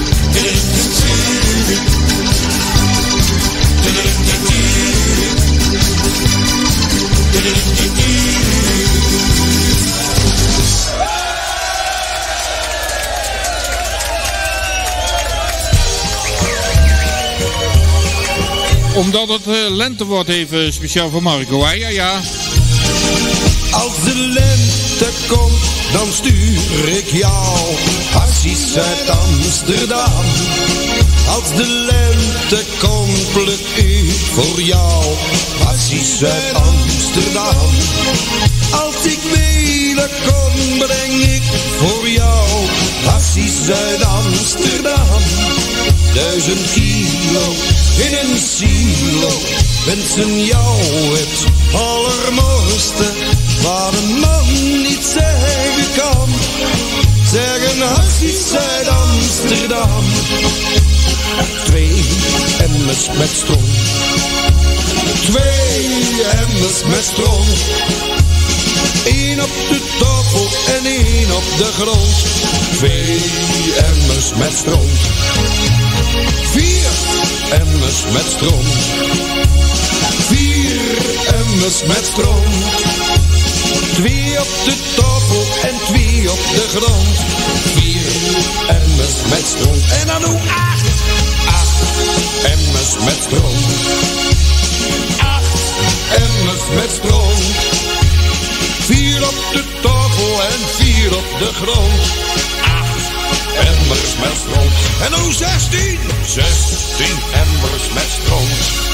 Omdat het uh, lente wordt, even speciaal voor Marco, hè? Ja, ja. Als de lente komt, dan stuur ik jou hassies uit Amsterdam. Als de lente komt, pluk ik voor jou hassies uit Amsterdam. Als ik mailen kom, breng ik voor jou hassies uit Amsterdam. Duizend kilo in een silo, wensen jou het allermooiste. mooiste waar een man niet zeggen kan. Zeggen hassies uit Amsterdam. Twee emmers met stroom. Twee emmers met stroom. Eén op de tafel en één op de grond. Twee emmers met stroom. Vier emmers met stroom. Vier emmers met stroom. Twee op de tafel en twee op de grond. Vier emmers met stroom. En dan ook acht. Acht emmers met stroom. Acht emmers met stroom. Vier op de tafel en vier op de grond. Acht emmers met stroom. En dan zestien. Zestien emmers met stroom.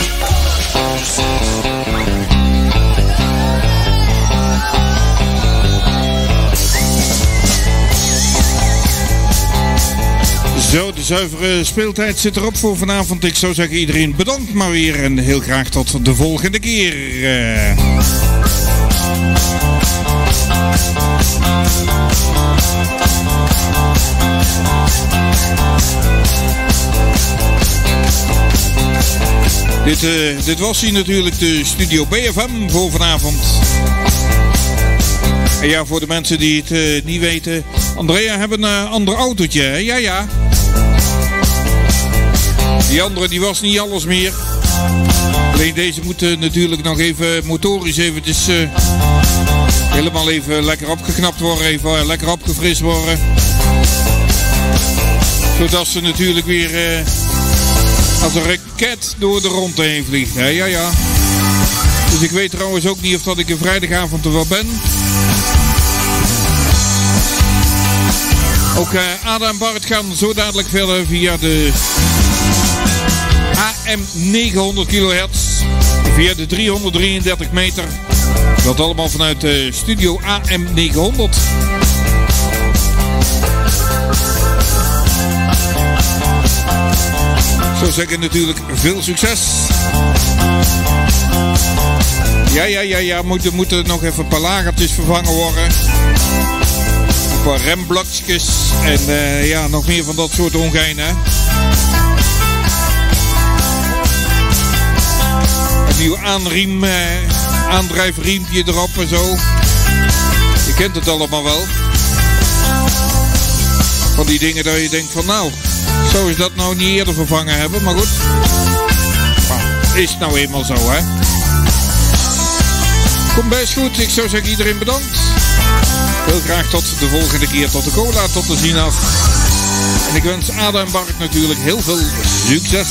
Zo, de zuivere speeltijd zit erop voor vanavond. Ik zou zeggen iedereen bedankt maar weer en heel graag tot de volgende keer. Uh... Dit, uh, dit was hier natuurlijk de Studio B F M voor vanavond. En ja, voor de mensen die het uh, niet weten, Andrea hebben een uh, ander autootje, hè? Ja, ja. Die andere die was niet alles meer. Alleen deze moet uh, natuurlijk nog even motorisch eventjes uh, helemaal even lekker opgeknapt worden, even uh, lekker opgefrist worden. Zodat ze natuurlijk weer uh, als een raket door de rondte heen vliegt. Ja, ja, ja. Dus ik weet trouwens ook niet of dat ik een vrijdagavond er wel ben. Ook uh, Ada en Bart gaan zo dadelijk verder via de A M negenhonderd kilohertz. Via de driehonderddrieëndertig meter. Dat allemaal vanuit de studio A M negenhonderd. Zo zeg ik natuurlijk veel succes. Ja, ja, ja, ja. Moeten, moeten nog even een paar lagertjes vervangen worden. Een paar remblokjes. En uh, ja, nog meer van dat soort ongeinen. Een nieuw aanriem, uh, aandrijfriempje erop en zo. Je kent het allemaal wel. Van die dingen dat je denkt van nou, zo is dat nou niet eerder vervangen hebben. Maar goed, maar is nou eenmaal zo, hè. Komt best goed. Ik zou zeggen iedereen bedankt. Heel graag tot de volgende keer. Tot de cola, tot de zien af. En ik wens Ada en Bart natuurlijk heel veel succes.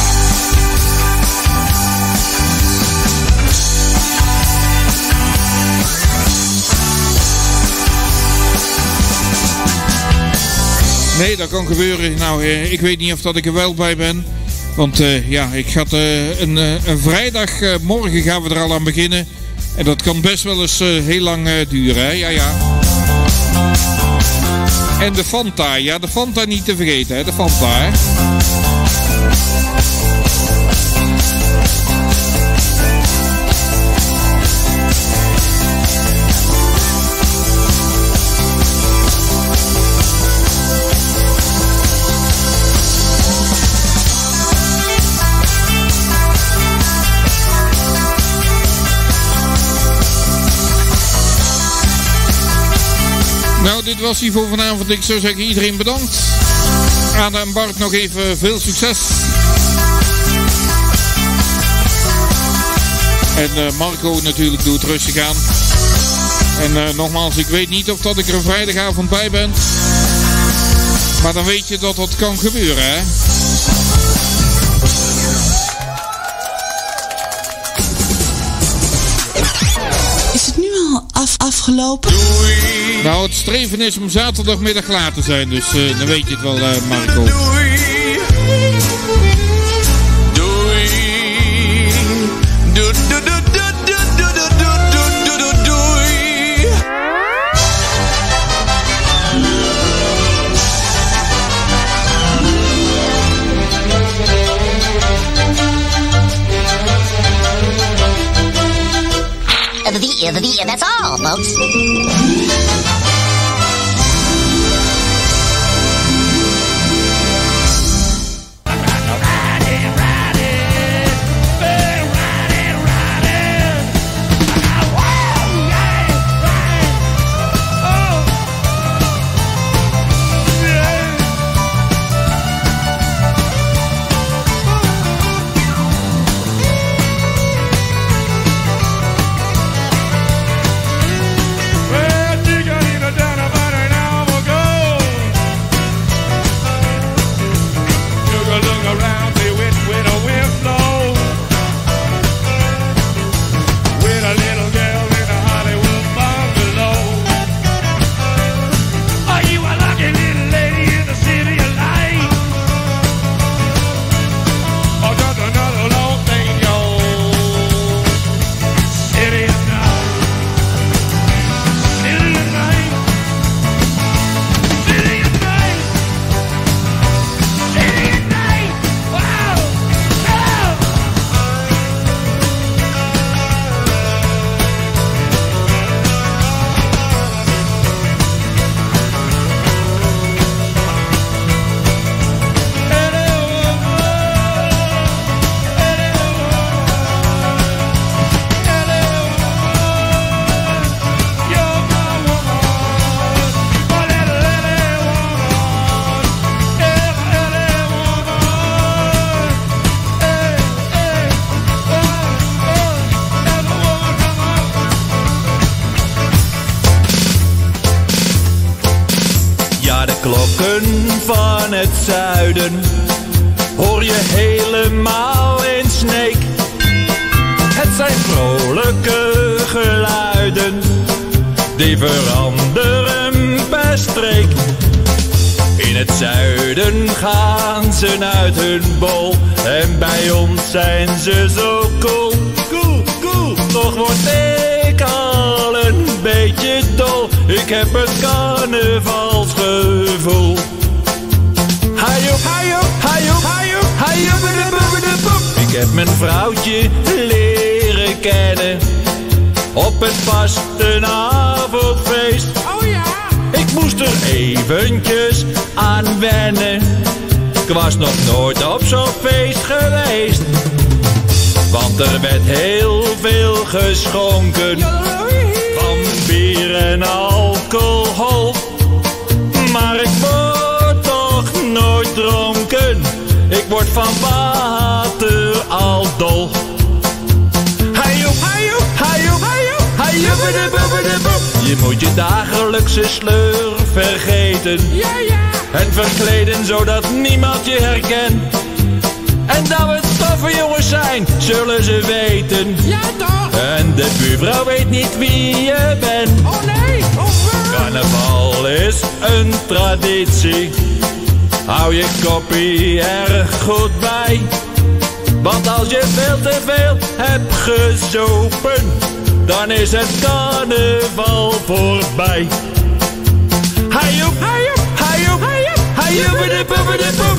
Nee, dat kan gebeuren. Nou, eh, ik weet niet of dat ik er wel bij ben. Want uh, ja, ik ga uh, een, uh, een vrijdag, uh, morgen gaan we er al aan beginnen. En dat kan best wel eens uh, heel lang uh, duren, hè? Ja, ja. En de Fanta, ja, de Fanta niet te vergeten, hè? De Fanta, hè? Nou, dit was hij voor vanavond. Ik zou zeggen, iedereen bedankt. Ada en Bart nog even veel succes. En uh, Marco natuurlijk doet rustig aan. En uh, nogmaals, ik weet niet of dat ik er een vrijdagavond bij ben. Maar dan weet je dat dat kan gebeuren, hè. Is het nu al af, afgelopen? Doei! Nou, het streven is om zaterdagmiddag klaar te zijn. Dus uh, dan weet je het wel, uh, Marco. Doei! Doei! Doei, doei, doei, doei, doei, doei, doei, doei, doei! The That's all, folks. Van het zuiden hoor je helemaal in Sneek. Het zijn vrolijke geluiden die veranderen per streek. In het zuiden gaan ze uit hun bol en bij ons zijn ze zo cool. Cool, cool, toch word ik al een beetje dol. Ik heb het carnavalsgevoel. Hajoep, hajoep, hajoep, hajoep, hajoep, ik heb mijn vrouwtje leren kennen op het vastenavondfeest. Oh ja. Ik moest er eventjes aan wennen. Ik was nog nooit op zo'n feest geweest. Want er werd heel veel geschonken van bier en alcohol. Maar ik word toch nooit dronken. Ik word van water al dol. Hajoep, hajoep, hajoep, hajoep, hajoep. Je moet je dagelijkse sleur vergeten. Ja, ja. En verkleden zodat niemand je herkent. En dat we toffe jongens zijn, zullen ze weten. Ja toch? En de buurvrouw weet niet wie je bent. Oh nee, oh uh. Carnaval is een traditie. Hou je koppie erg goed bij. Want als je veel te veel hebt gezopen, dan is het carnaval voorbij. Hajoep, hajoep, hajoep, hajoep, hajoep, hajoep.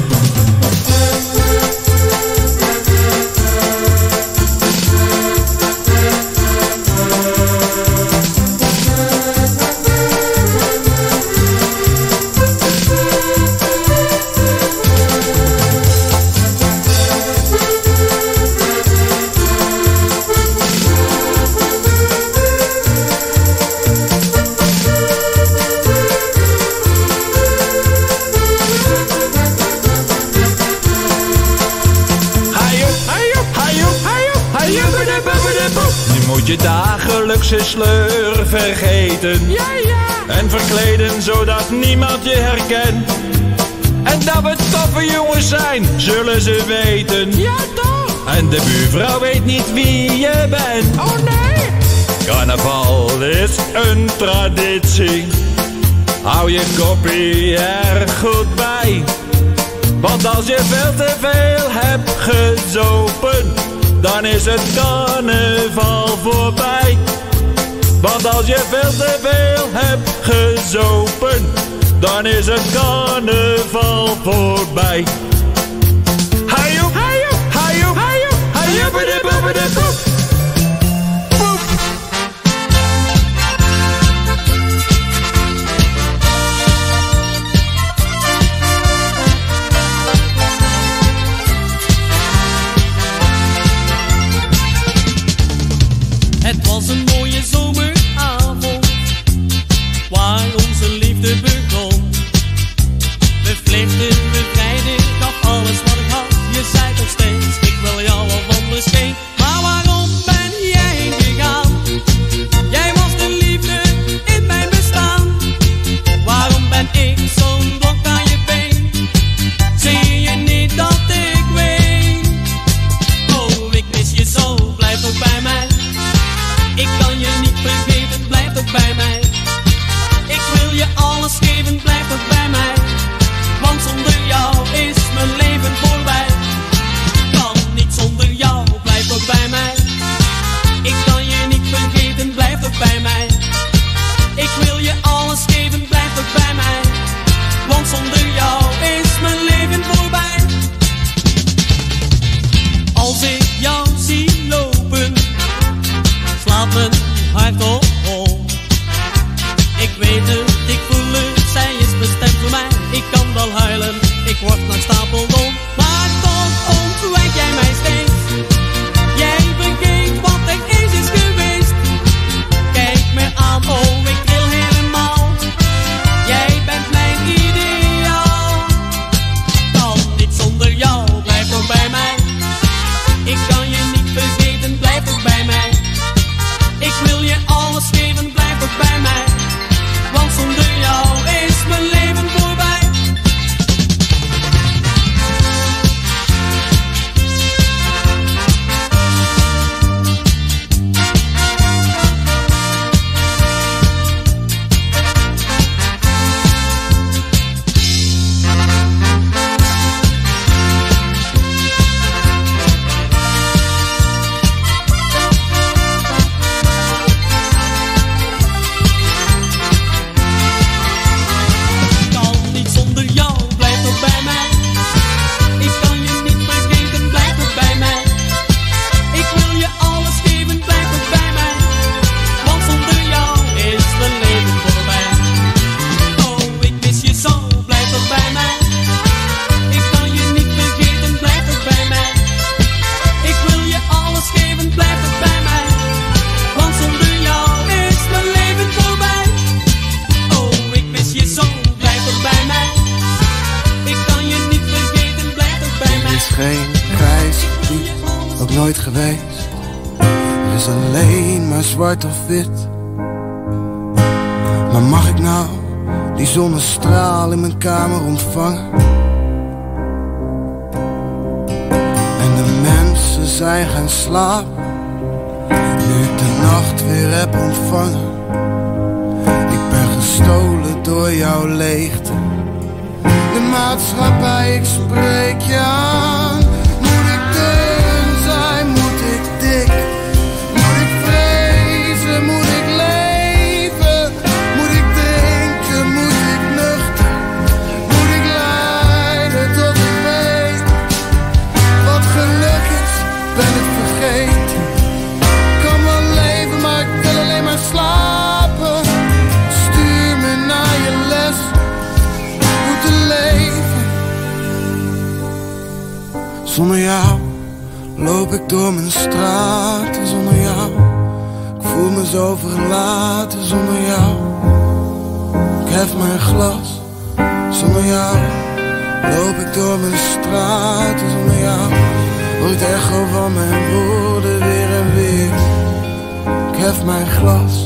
Je dagelijkse sleur vergeten. Ja, ja. En verkleden zodat niemand je herkent. En dat we toffe jongens zijn, zullen ze weten. Ja toch? En de buurvrouw weet niet wie je bent. Oh nee. Carnaval is een traditie. Hou je koppie erg goed bij. Want als je veel te veel hebt gezopen, dan is het carnaval voorbij. Want als je veel te veel hebt gezopen, dan is het carnaval voorbij. Hajoep, hajoep, hajoep, hajoep, hajoep, hajoep, hajoep. geweest. Er is alleen maar zwart of wit. Maar mag ik nou die zonnestraal in mijn kamer ontvangen? En de mensen zijn gaan slapen, nu ik de nacht weer heb ontvangen. Ik ben gestolen door jouw leegte. De maatschappij, ik spreek je aan. Moet ik dun zijn, moet ik dik? Moet ik vrezen, moet ik leven? Moet ik drinken, moet ik nuchter? Moet ik lijden tot ik weet wat geluk is, ben ik vergeten. Ik kan wel leven, maar ik wil alleen maar slapen. Stuur me naar je les, hoe te leven. Zonder jou loop ik door mijn straten, zonder jou. Ik voel me zo verlaten, zonder jou. Ik hef mijn glas, zonder jou. Loop ik door mijn straten, zonder jou. Hoor het echo van mijn woorden weer en weer. Ik hef mijn glas.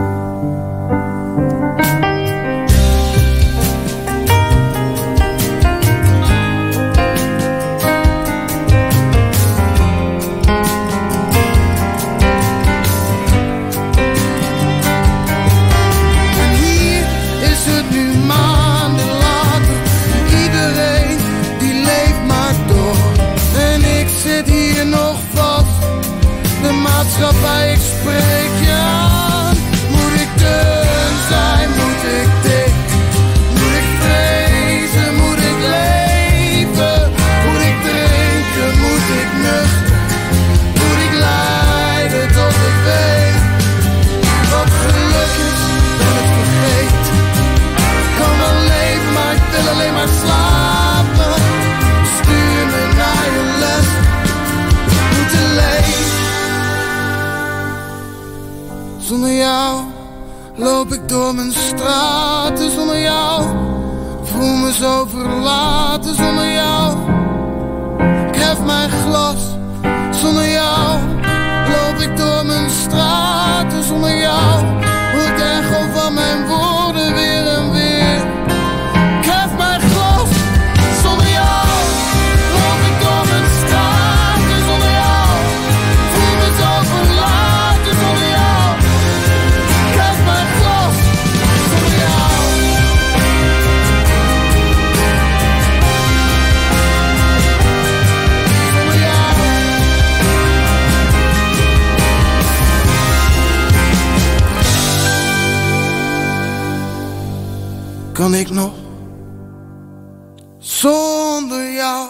Maatschappij, ik spreek je aan. Moet ik dun zijn, moet ik dik? Moet ik vrezen, moet ik leven? Moet ik drinken, moet ik nuchter? Moet ik lijden tot ik weet wat geluk is, ben ik vergeten. Ik kan wel leven, maar ik wil alleen maar slapen. Stuur me naar je les, hoe te leven. Zonder jou loop ik door mijn straten, zonder jou voel me zo verlaten, zonder jou ik hef mijn glas, zonder jou loop ik door mijn straten, zonder jou hoor ik echo van mijn woorden weer en weer. Ik hef mijn glas, zonder jou loop ik door mijn straten, zonder jou voel me zo verlaten, zonder jou. Kan ik nog zonder jou?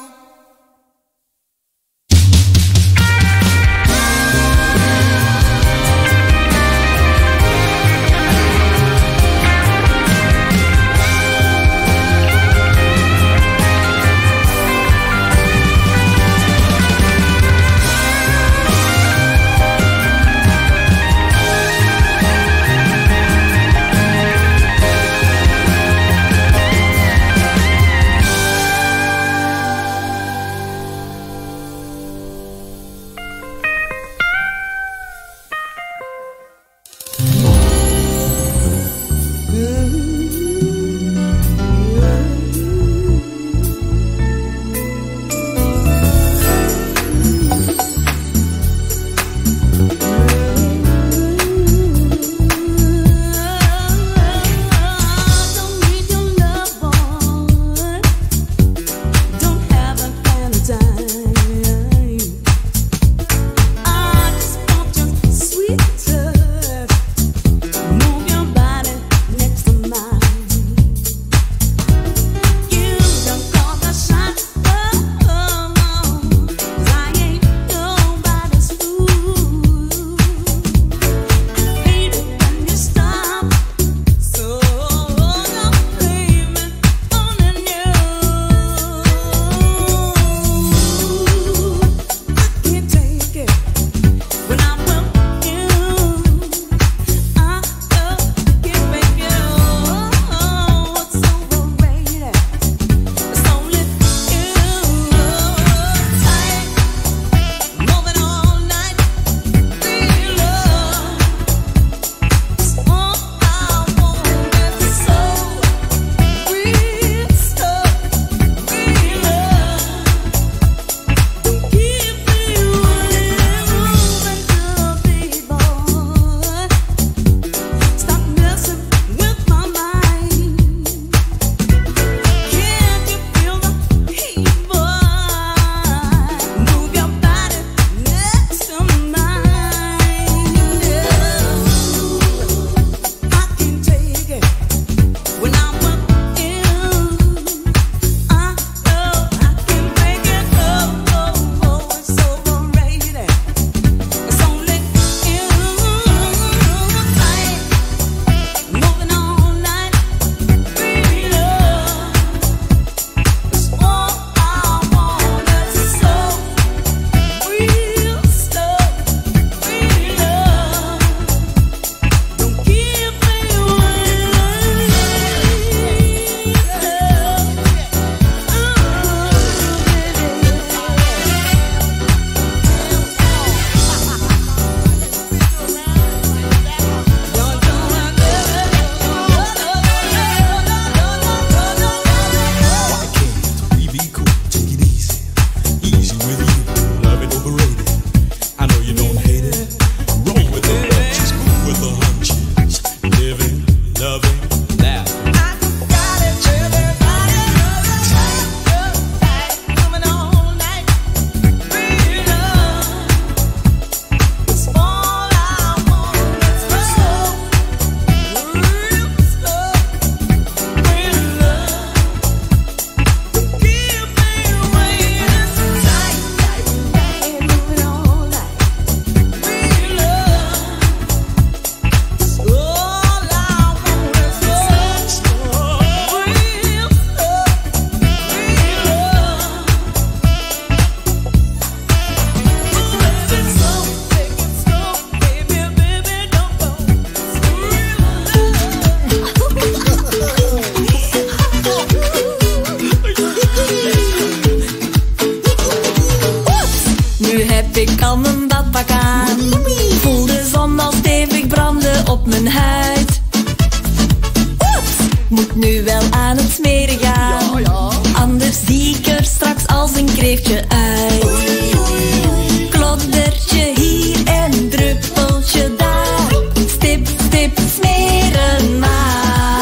voeten op mijn huid. Oeps, moet nu wel aan het smeren gaan. Ja, ja. Anders zie ik er straks als een kreeftje uit. Oei, oei, oei. Kloddertje hier en druppeltje daar. Stip, stip, smeren maar.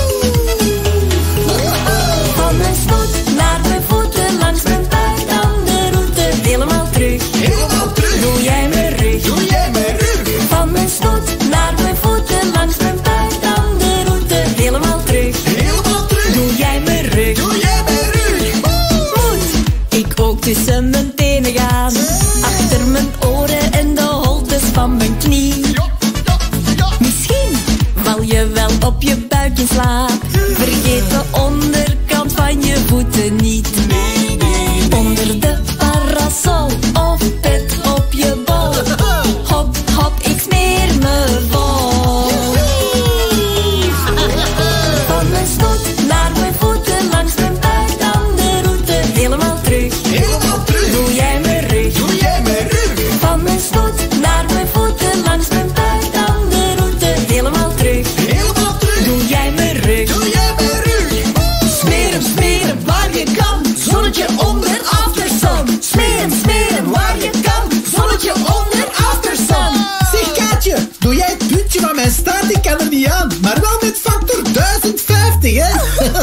Van mijn snoet naar mijn voeten, langs mijn buik, dan de route helemaal terug. Helemaal terug. Doe jij mijn rug. Doe jij mijn rug. Van mijn snoet naar mijn voeten, langs mijn buik, dan de route helemaal terug. Helemaal terug. Doe jij mijn rug. Doe jij mijn rug. Moet ik ook tussen mijn tenen gaan, achter mijn oren en de holtes van mijn knie. Misschien val je wel op je buik in slaap. Vergeet de onderkant van je voeten niet. Onder de parasol of pet op je bol. Hop, hop, ik smeer me vol. Van mijn snoet naar mijn voeten, langs mijn buik, dan de route helemaal terug. Helemaal terug. Doe jij mijn rug. Doe jij mijn rug. Van mijn snoet naar mijn voeten, langs mijn buik, dan de route helemaal terug. Helemaal terug. Doe jij mijn rug. Doe jij mijn rug. Smeren, smeren waar je kan. Zonnetje onder aftersun. Smeren, smeren waar je kan. Zonnetje onder aftersun. Zeg Kaatje, doe jij het puntje van mijn staart? Ik kan er niet aan. Maar wel met factor duizend vijftig, hè?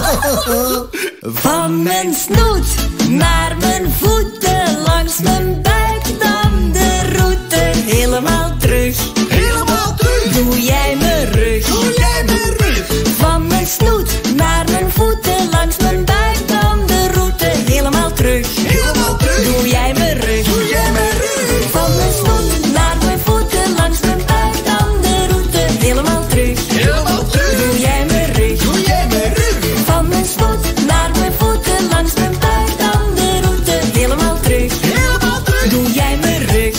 Van mijn snoet naar mijn voeten, langs mijn buik, dan de route helemaal terug. Helemaal terug. Doe jij mijn rug. Doe jij mijn rug. Van mijn snoet naar mijn voeten, langs mijn buik, dan de route helemaal terug. Helemaal terug. Doe jij mijn rug. Doe jij mijn rug. Van mijn snoet naar mijn voeten, langs mijn buik, dan de route helemaal terug. Helemaal terug. Doe jij mijn rug. Doe jij mijn rug. Van mijn snoet naar mijn voeten, langs mijn buik, dan de route helemaal terug. Helemaal terug. Doe jij mijn rug.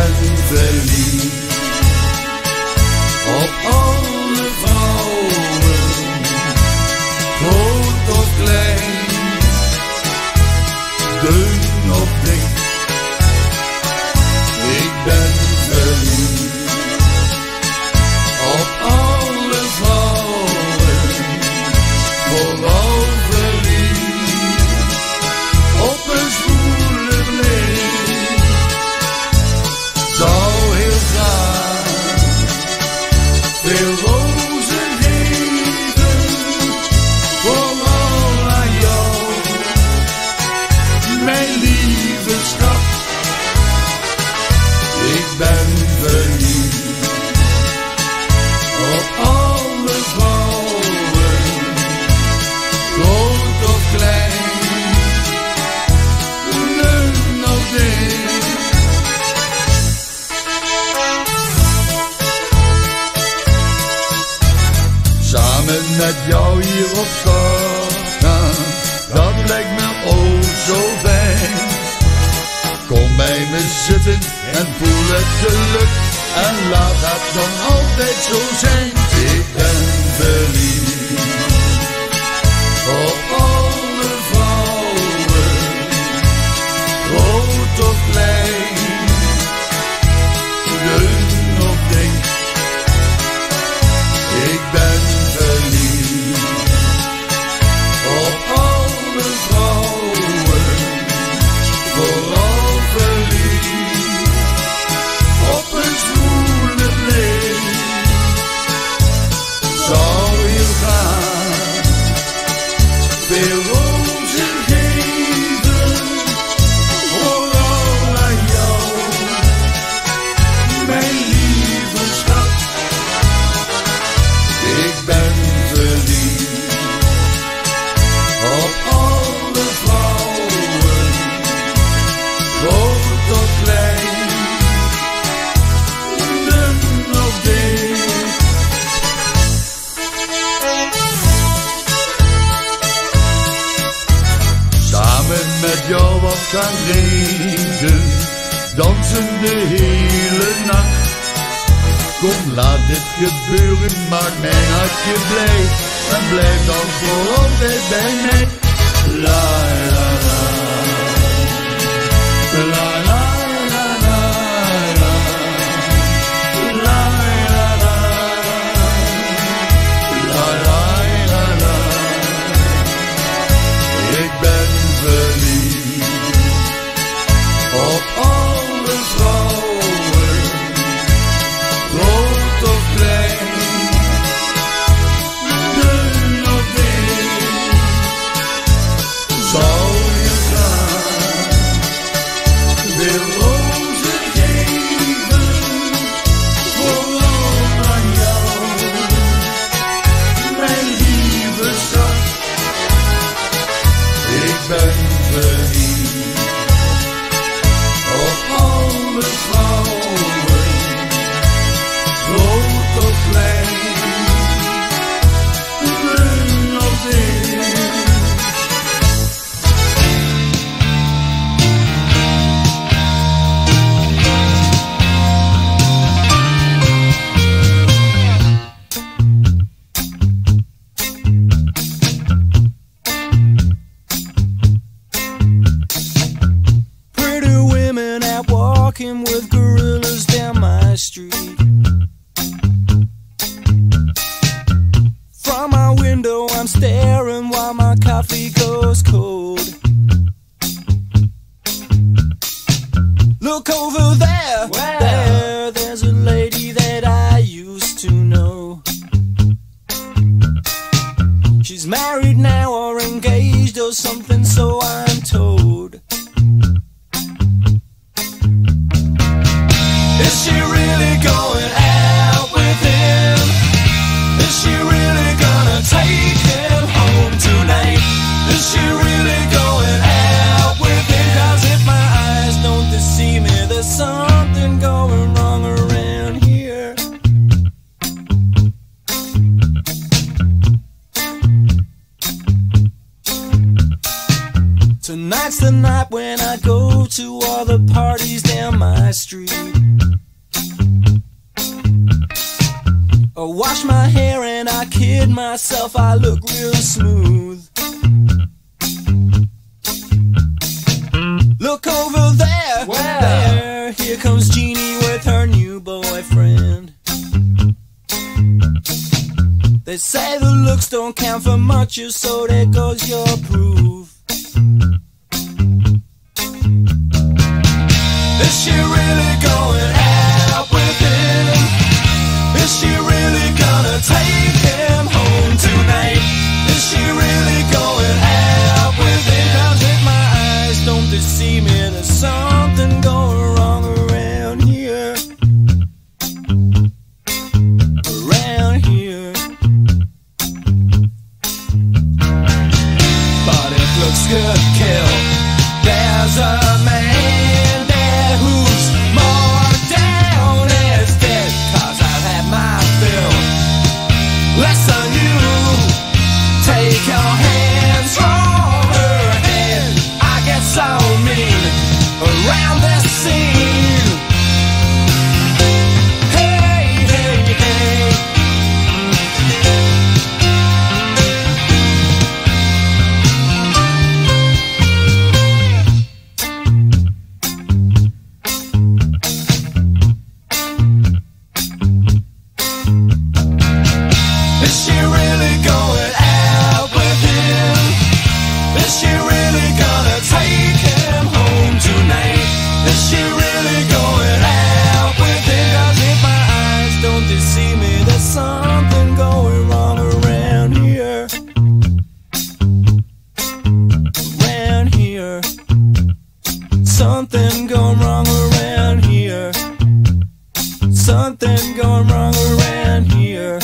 ben verliefd op alle vrouwen, groot of klein, dun of dik. Ik ben verliefd op alle vrouwen, vooral verliefd op een zwoele blik. Zou heel graag veel rozen geven, vooral aan jou, mijn lieve schat. Ik ben verliefd op alle vrouwen, groot of klein, dun of dik. Samen met jou hier op straat, dat lijkt me oh zo fijn. Kom bij me zitten en voel het geluk, en laat dat dan altijd zo zijn. Ik ben verliefd op alle vrouwen, groot of klein, dun of dik. Ik ben verliefd op alle vrouwen, vooral verliefd op een zwoele blik. Zou je graag veel rozen geven, vooral aan jou, mijn lieve schat. Ik ben verliefd op alle vrouwen, groot of klein, dun of dik. Samen met jou wat gaan drinken, dansen de hele nacht. Kom, laat dit gebeuren, maak mijn hartje blij, en blijf dan voor altijd bij mij. La la la, la la la la, la la la, la la la. Ik ben verliefd op alle vrouwen, groot of klein, dun of dik. Zou je graag veel rozen geven, vooral aan jou, mijn lieve schat. Ik ben verliefd op alle vrouwen, groot of klein, dun of dik. Pretty women out walking with gorillas down my street. From my window I'm staring while my coffee goes cold. Look over there, wow. There, there's a lady that I used to know. She's married now or engaged or something, so I'm told. Is she really going out with him? Is she really gonna take him home tonight? Is she really going out with him? 'Cause if my eyes don't deceive me, there's something going wrong around here. Tonight's the night when I go to all the parties down my street. I wash my hair and I kid myself, I look real smooth. Look over there, Where? there, here comes Jeannie with her new boyfriend. They say the looks don't count for much, so there goes your proof. Is she really going out with him? Is she really gonna take him home tonight? Is she really going out with him? 'Cause if my eyes don't deceive me, there's something going wrong around here. Around here. But it looks good, kill. There's a man there who's more down as dead. 'Cause I've had my fill. Less than you. Take your hands from her head. I get so mean around this scene. Hey, hey, hey. Is she really going out with him? Is she really gonna take him home tonight? Is she really going out with him? 'Cause if my eyes don't deceive me, there's something going wrong around here. Around here. Something going wrong around here. Something going wrong around here.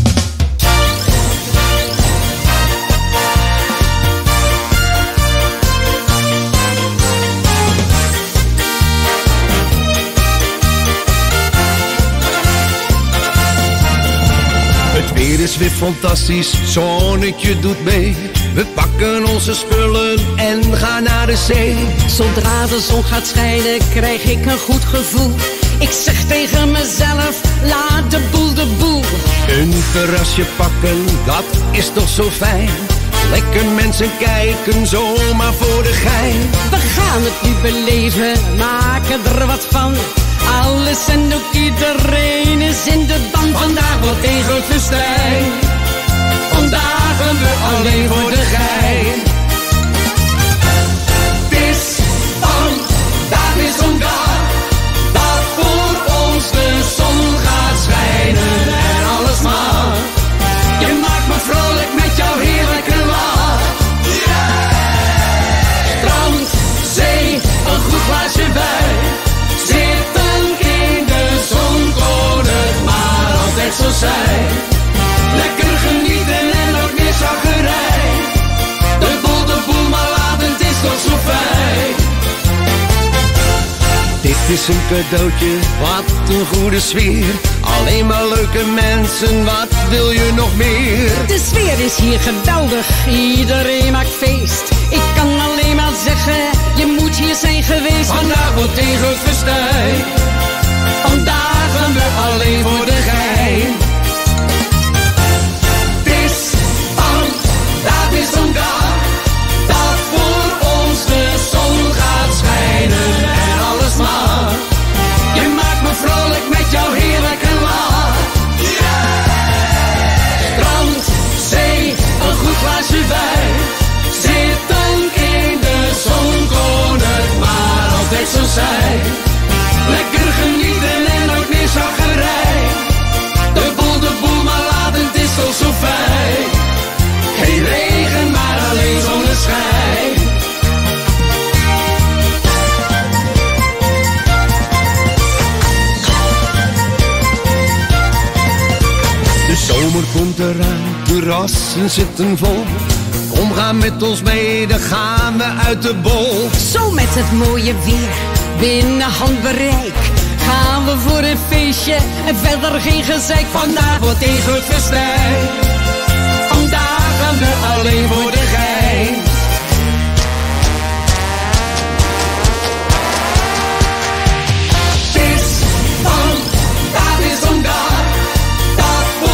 Het weer is weer fantastisch, zonnetje doet mee. We pakken onze spullen en gaan naar de zee. Zodra de zon gaat schijnen, krijg ik een goed gevoel. Ik zeg tegen mezelf, laat de boel de boel. Een terrasje pakken, dat is toch zo fijn. Lekker mensen kijken, zomaar voor de gein. We gaan het nu beleven, maken er wat van. Alles en ook iedereen is in de band. Vandaag wordt een groot festijn. Vandaag gaan we alleen voor de gein. Het is vandaag weer zo'n dag, dat voor ons de zon gaat schijnen en alles mag. Je maakt me vrolijk met jouw heerlijke lach. Strand, zee, een goed glaasje wijn. Zitten in de zon, kon het maar altijd zo zijn. Lekker genieten en ook meer zaggerij. De boel, de boel, maar laten, het is toch zo fijn. Dit is een cadeautje, wat een goede sfeer. Alleen maar leuke mensen, wat wil je nog meer? De sfeer is hier geweldig, iedereen maakt feest. Ik kan alleen maar zeggen, je moet hier zijn geweest. Vandaag wordt een groot festijn. Vandaag gaan we alleen voor de gein. Het is vandaag weer zo'n dag, dat voor ons de zon gaat schijnen en alles mag. Je maakt me vrolijk met jouw heerlijke lach. Strand, zee, een goed glaasje wijn. Zitten in de zon, kon het maar altijd zo zijn. Lekker genieten en ook meer zaggerij. De boel, de boel, maar laten, het is toch zo fijn. Geen regen, maar alleen zonneschijn. De zomer komt eraan, terrassen zitten vol. Kom, ga met ons mee, dan gaan we uit de bol. Zo met het mooie weer, binnen handbereik. Gaan we voor een feestje en verder geen gezeik. Vandaag wordt een groot festijn. Vandaag gaan we alleen voor de gein. Het is vandaag weer zo'n dag, dat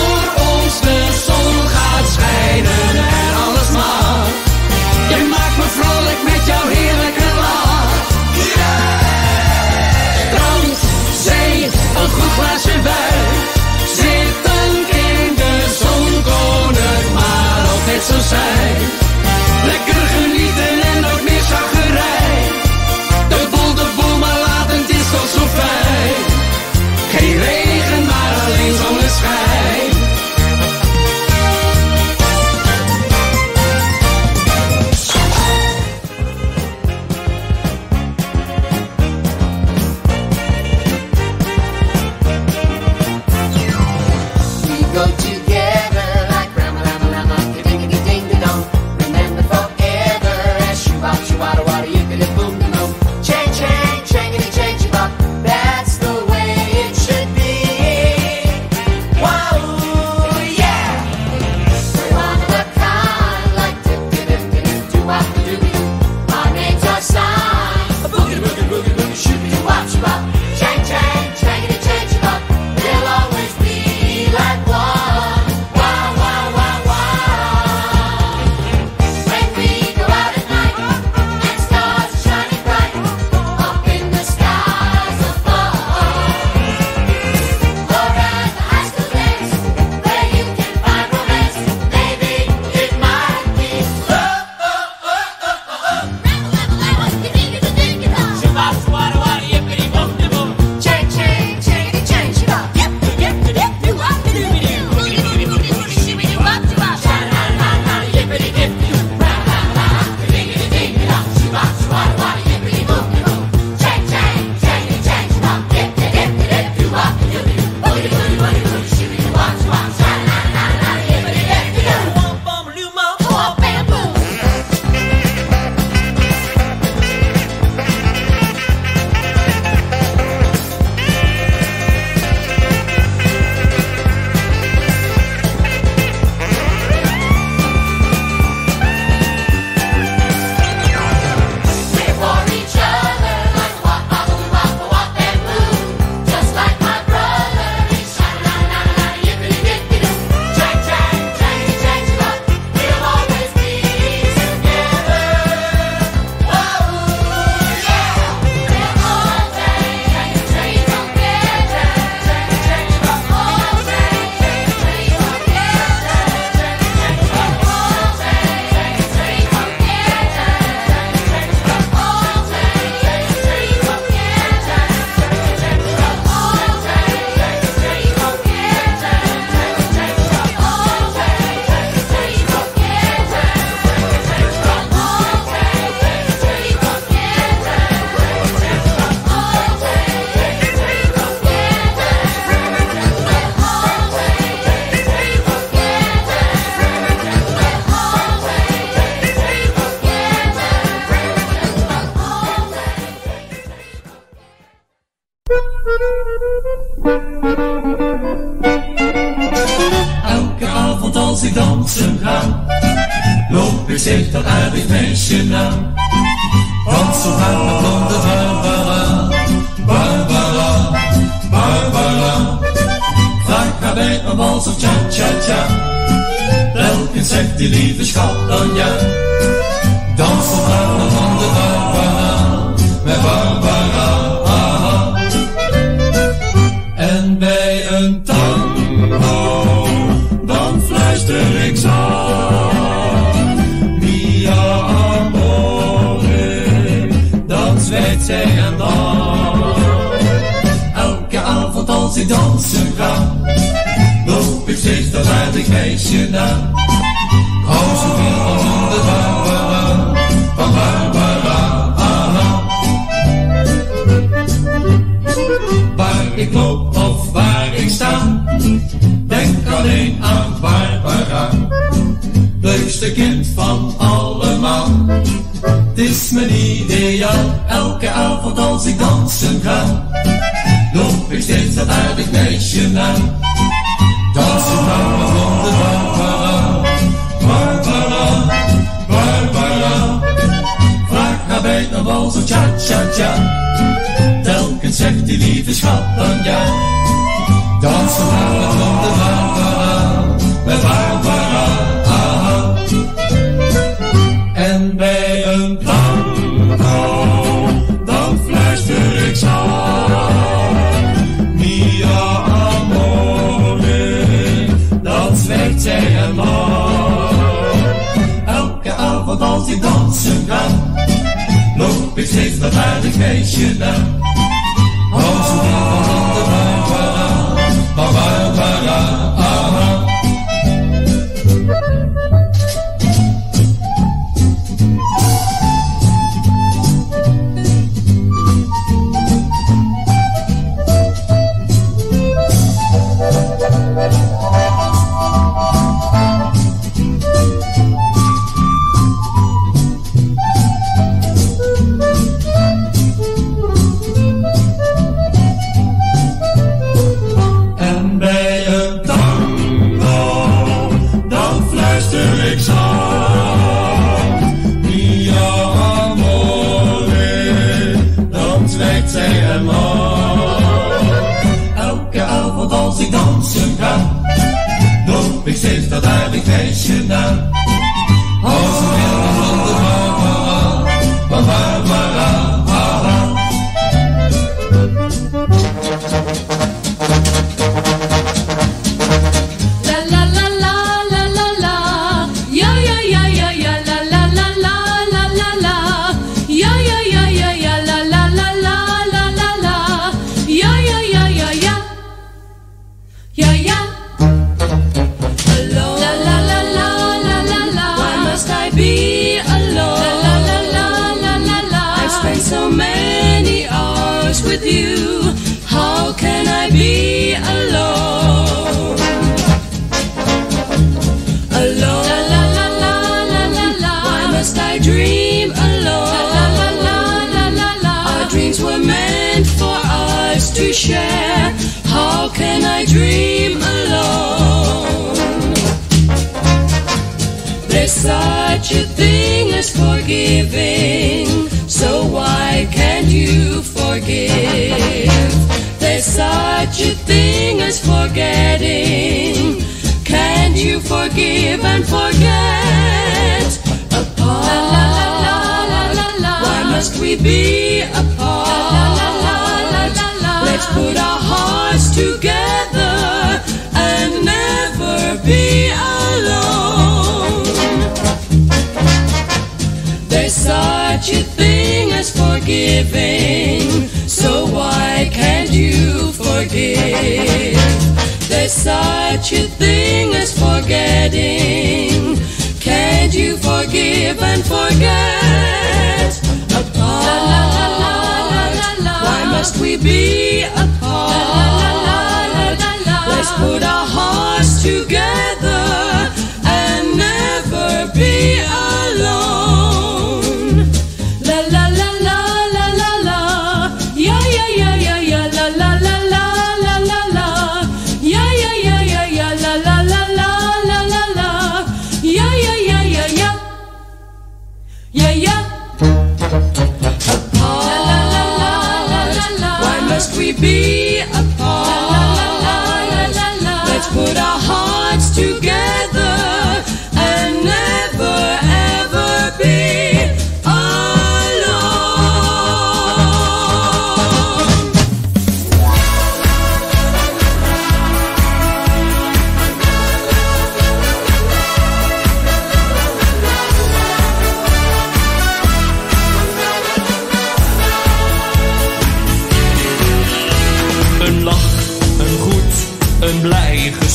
Elke avond als ik dansen ga, loop ik steeds dat aardig meisje na. Dans zo vaak met blonde Barbara, Barbara, Barbara. Vaak ga bij een wals of cha-cha-cha, telkens zegt die lieve schat dan ja. Dans zo vaak met blonde Barbara, met Barbara, aha. En bij een tango, dan fluister ik zacht, mia amore, dan zwijgt zij en dan. Elke avond als ik dansen ga, loop ik steeds dat aardig meisje na. Hou zoveel van de Barbara, van Barbara, aha. Waar ik loop of waar ik sta, denk alleen aan Barbara. Leukste kind van allemaal, het is mijn ideaal. Elke avond als ik dansen ga, loop ik steeds dat aardig meisje na. Dansen maar met blonde Barbara, Barbara, Barbara. Vaak naar bij een wals of cha-cha-cha, telkens zegt die lieve schat dan ja. Dansen maar met blonde Barbara, met Barbara, aha. En bij een tango, dan fluister ik zacht, mia amore, dan zwijgt zij en lacht. Elke avond als ik dansen ga, loop ik steeds dat aardig meisje na. Hou zo van de Barbara, van Barbara, aha. Als ik dansen ga, loop ik steeds dat aardig meisje na. Hou zo heel van blonde Barbara, van Barbara, aha. La la la la la la la, ja ja ja ja ja la la la la la la la, ja ja ja ja ja la la la la la la la, ja ja ja ja ja. Ja, ja. Alone. La la la la la la la. Why must I be alone? La la la la la la la. I've spent so many hours with you. How can I be alone? Alone. La la la la la la la. Why must I dream alone? La la la la la la. Our dreams were meant for us to share. How can I dream alone? There's such a thing as forgiving, so why can't you forgive? There's such a thing as forgetting, can't you forgive and forget? Apart, la la la la la la. Why must we be apart? La la la la la la. Let's put our hearts together and never be alone. There's such a thing as forgiving, so why can't you forgive? There's such a thing as forgetting, can't you forgive and forget? Apart, la la la la la la. Why must we be apart? La la la la la la. Let's put our hearts together and never be alone. La la la la la la la. Yeah yeah yeah yeah yeah. La la la la la la la.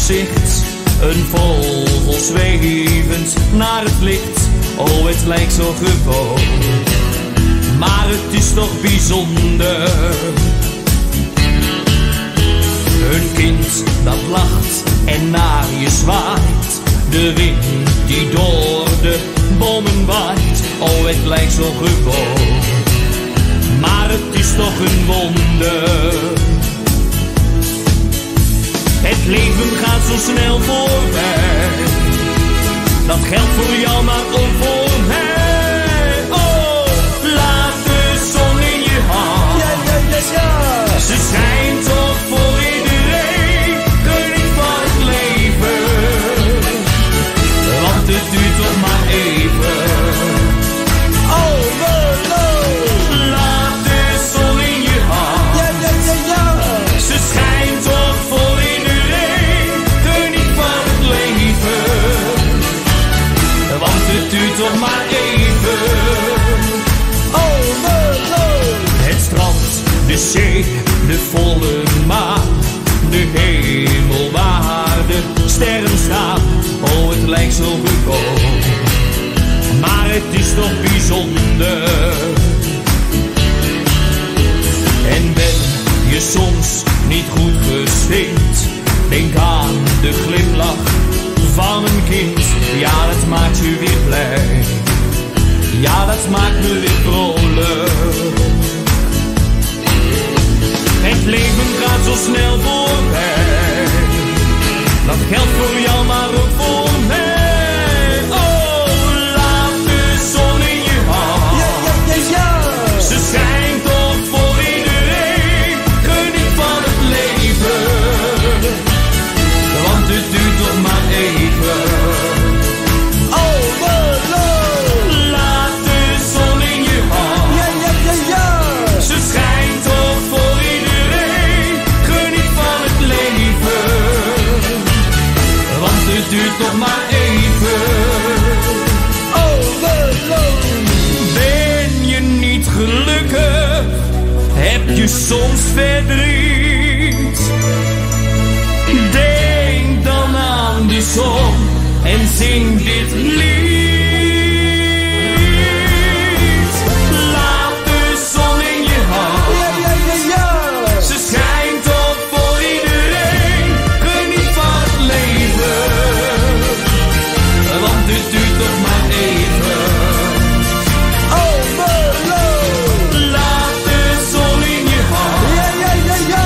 uitzicht. Een vogel zwevend naar het licht. Oh, het lijkt zo gewoon, maar het is toch bijzonder. Een kind dat lacht en naar je zwaait. De wind die door de bomen waait. Oh, het lijkt zo gewoon, maar het is toch een wonder. Het leven gaat zo snel voorbij. Dat geldt voor jou, maar ook voor mij. Oh, laat de zon in je hand. Ja, ja, ja, ja. Ze schijnt toch voor iedereen. Koning van het leven. Want het duurt toch maar even. Oh, no, no. Laat de zon in je hand. Ja, ja, ja, ja. Ze schijnt toch voor iedereen. Koning van het leven. Want het duurt toch maar even. Oh, no, no. Het strand, de zee, de volle maan. De hemel waar de sterren staan. Oh, het lijkt zo gewoon, maar het is toch bijzonder. En ben je soms niet goed gestemd, denk aan de glimlach van een kind. Ja, dat maakt je weer blij. Ja, dat maakt me weer vrolijk. Het leven gaat zo snel voorbij. Dat geldt voor jou, maar ook voor mij. Oh, laat de zon in je hand. Ja, ja, ja, ja. Ze schijnt toch voor iedereen. Geniet van het leven. Want het duurt toch maar even. Oh, no, no. Laat de zon in je hand. Ja, ja, ja, ja. Ze schijnt toch voor iedereen. Geniet van het leven. Want het duurt toch maar even. Oh, no, no. Ben je niet gelukkig? Heb je soms verdriet? Denk dan aan de zon en zing dit lied. Laat de zon in je hand. Ja, ja, ja, ja. Ze schijnt toch voor iedereen. Geniet van het leven. Want het duurt toch maar even. Oh, no, no. Laat de zon in je hand. Ja, ja, ja, ja.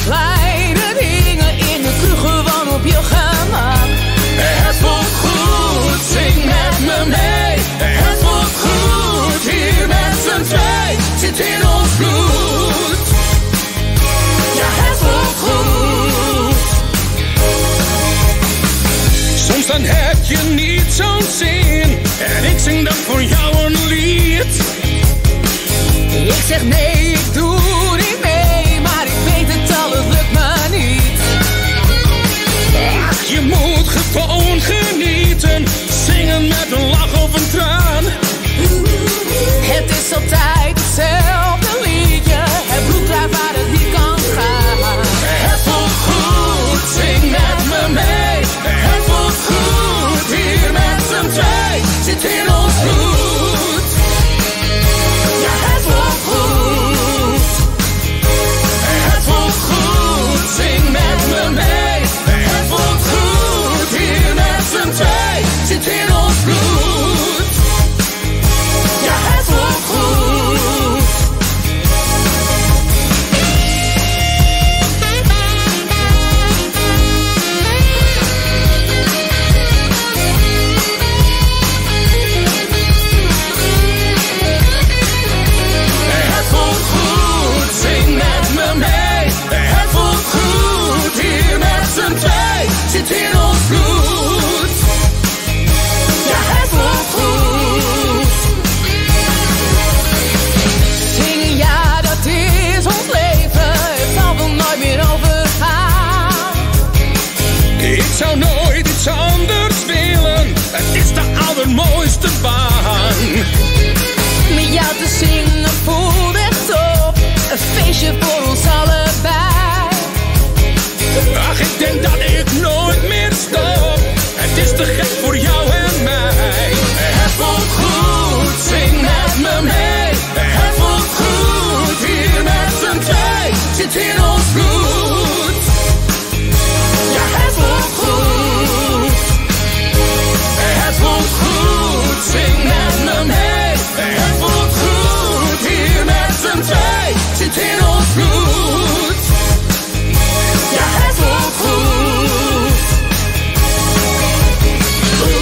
kleine dingen in de kroeg gewoon op je gemak. Het voelt goed, zing met me mee. Het voelt goed, hier met z'n twee. Zit in ons bloed. Ja, het voelt goed. Soms dan heb je niet zo'n zin en ik zing dan voor jou een lied. Ik zeg nee, ik doe niet mee, maar ik weet het al, het lukt me niet. Ach, je moet gewoon genieten, zingen met een lach of een traan. Het is altijd hetzelfde liedje, het bloed drijft waar het niet kan gaan. Het voelt goed, zing met me mee. Het voelt goed, hier met z'n twee, zit in ons bloed. Ja, het voelt goed. Het voelt goed, zing met me mee. Het voelt goed, hier met z'n twee, zit in ons bloed. Ja, het voelt goed. Het voelt goed, zing met me mee. Het voelt goed, hier met z'n twee, zit in ons bloed. Ja, het voelt goed. Zingen, ja, dat is ons leven. Het zal wel nooit meer overgaan. Ik zou nooit iets anders willen, het is de allermooiste baan. Met jou te zingen voelt echt op. Een feestje voor ons allebei. Ach, ik denk dat ik nooit meer stop, het is te gek voor jou en mij. Het voelt goed, zing met me mee. Het voelt goed, hier met z'n twee, zit in ons bloed. Ja, het voelt goed. Het voelt goed, zing met me mee. Het voelt goed, hier met z'n twee, zit in ons bloed. Ja, het voelt goed.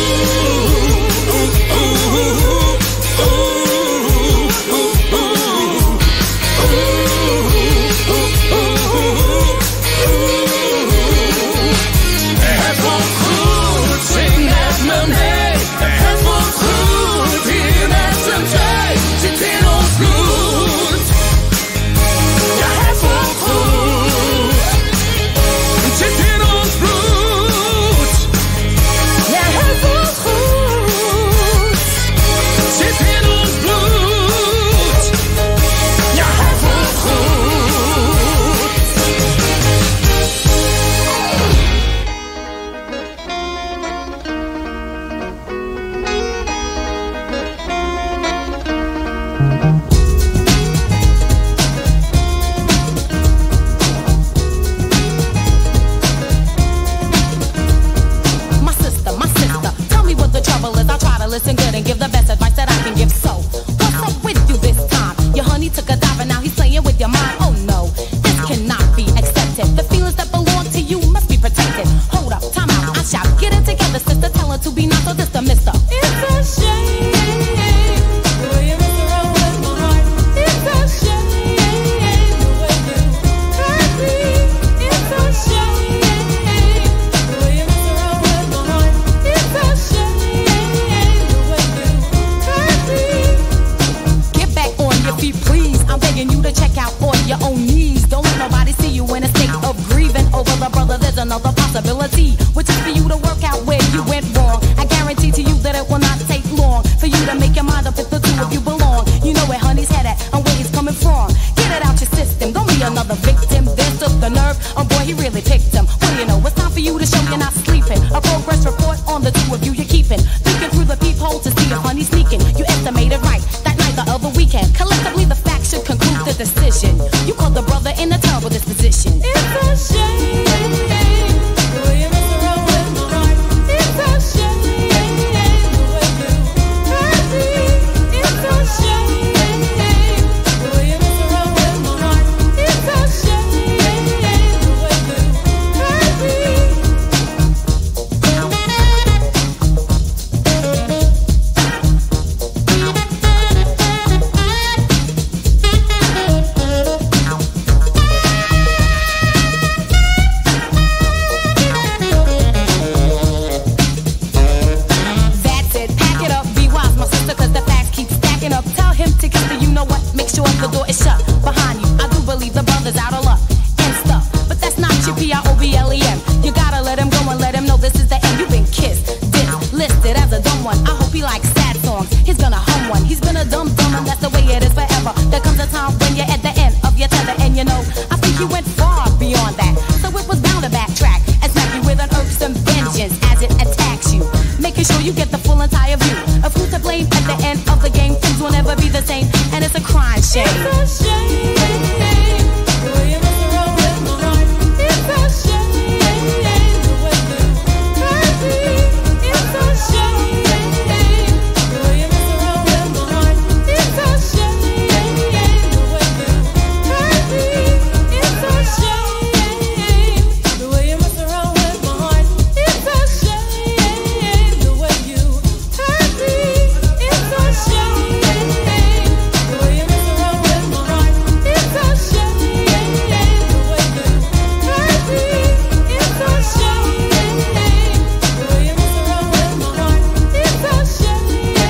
making sure you get the full entire view of who to blame at the end of the game. Things will never be the same, and it's a crime shame. It's a shame. The way you mess around with my heart. It's a shame. The way you hurt me. It's a shame. The way you mess around with my heart. It's a shame. The way you hurt me. It's a shame. The way you mess around with my heart. It's a shame. The way you hurt me. It's a shame. The way you mess around with my heart. It's a shame. The way you hurt me. It's a shame. The way you mess around with my heart. It's a shame. The way you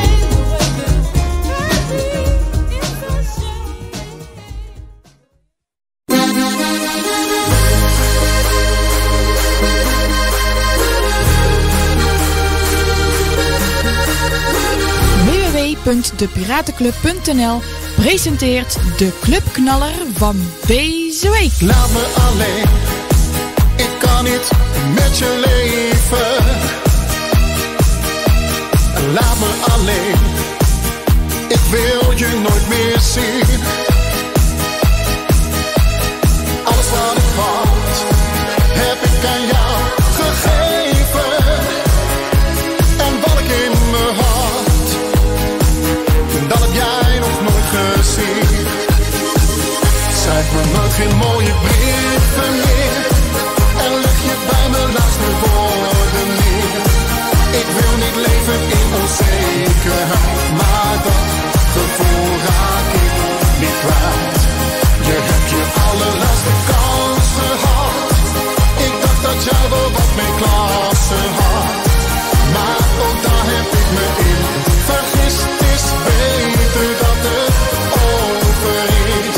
w w w punt de piratenclub punt n l presenteert de clubknaller van deze week. Laat me alleen, ik kan niet met je leven. Laat me alleen, ik wil je nooit meer zien. Alles wat ik had, heb ik aan jou gegeven. En wat ik in me had, dat heb jij nog nooit gezien. Schrijf me nooit geen mooie brieven meer. En leg je bij mijn laatste woorden neer. Ik wil niet leven in onzekerheid, maar dat gevoel raak ik niet kwijt. Je hebt je allerlaatste kans gehad. Ik dacht dat jij wel wat meer klasse had. Maar ook daar heb ik me in vergist. Het is beter dat het over is.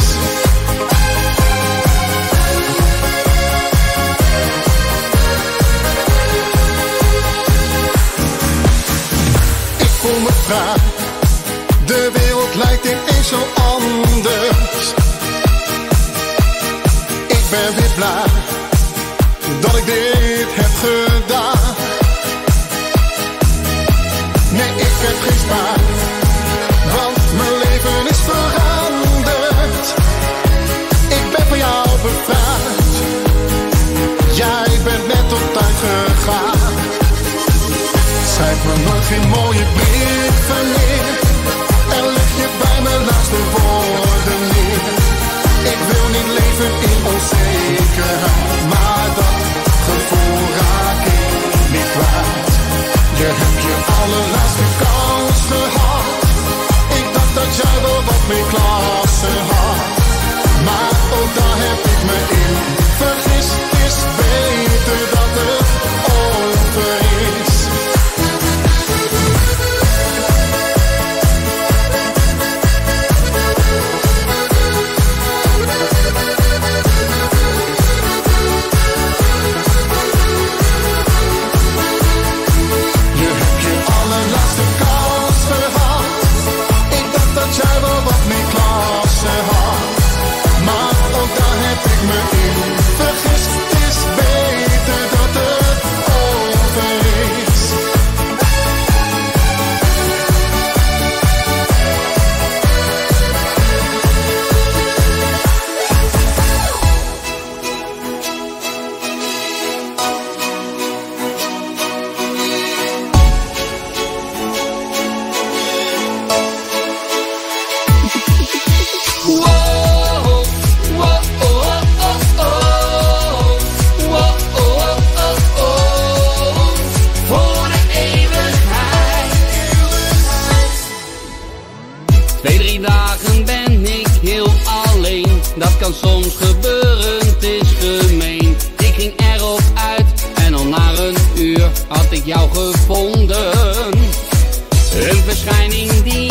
Ik voel me vrij. De wereld lijkt ineens zo anders. Ik ben weer blij dat ik dit heb gedaan. Nee, ik heb geen spijt, want mijn leven is veranderd. Ik ben van jou bevrijd. Jij bent net op tijd gegaan. Schrijf me nooit geen mooie brieven meer. En leg je bij mijn laatste woorden neer. Ik wil niet leven in onzekerheid, maar dat gevoel raak ik niet kwijt. Je hebt je allerlaatste kans gehad. Ik dacht dat jij wel wat meer klasse had. Maar ook daar heb ik me in vergist. Het is beter dat het over is. Jij wel wat meer klasse had. Maar ook daar heb ik me in vergist. Het is beter dat het over is. Twee, drie dagen ben ik heel alleen. Dat kan soms gebeuren, het is gemeen. Ik ging erop uit en al na een uur had ik jou gevonden. Een verschijning die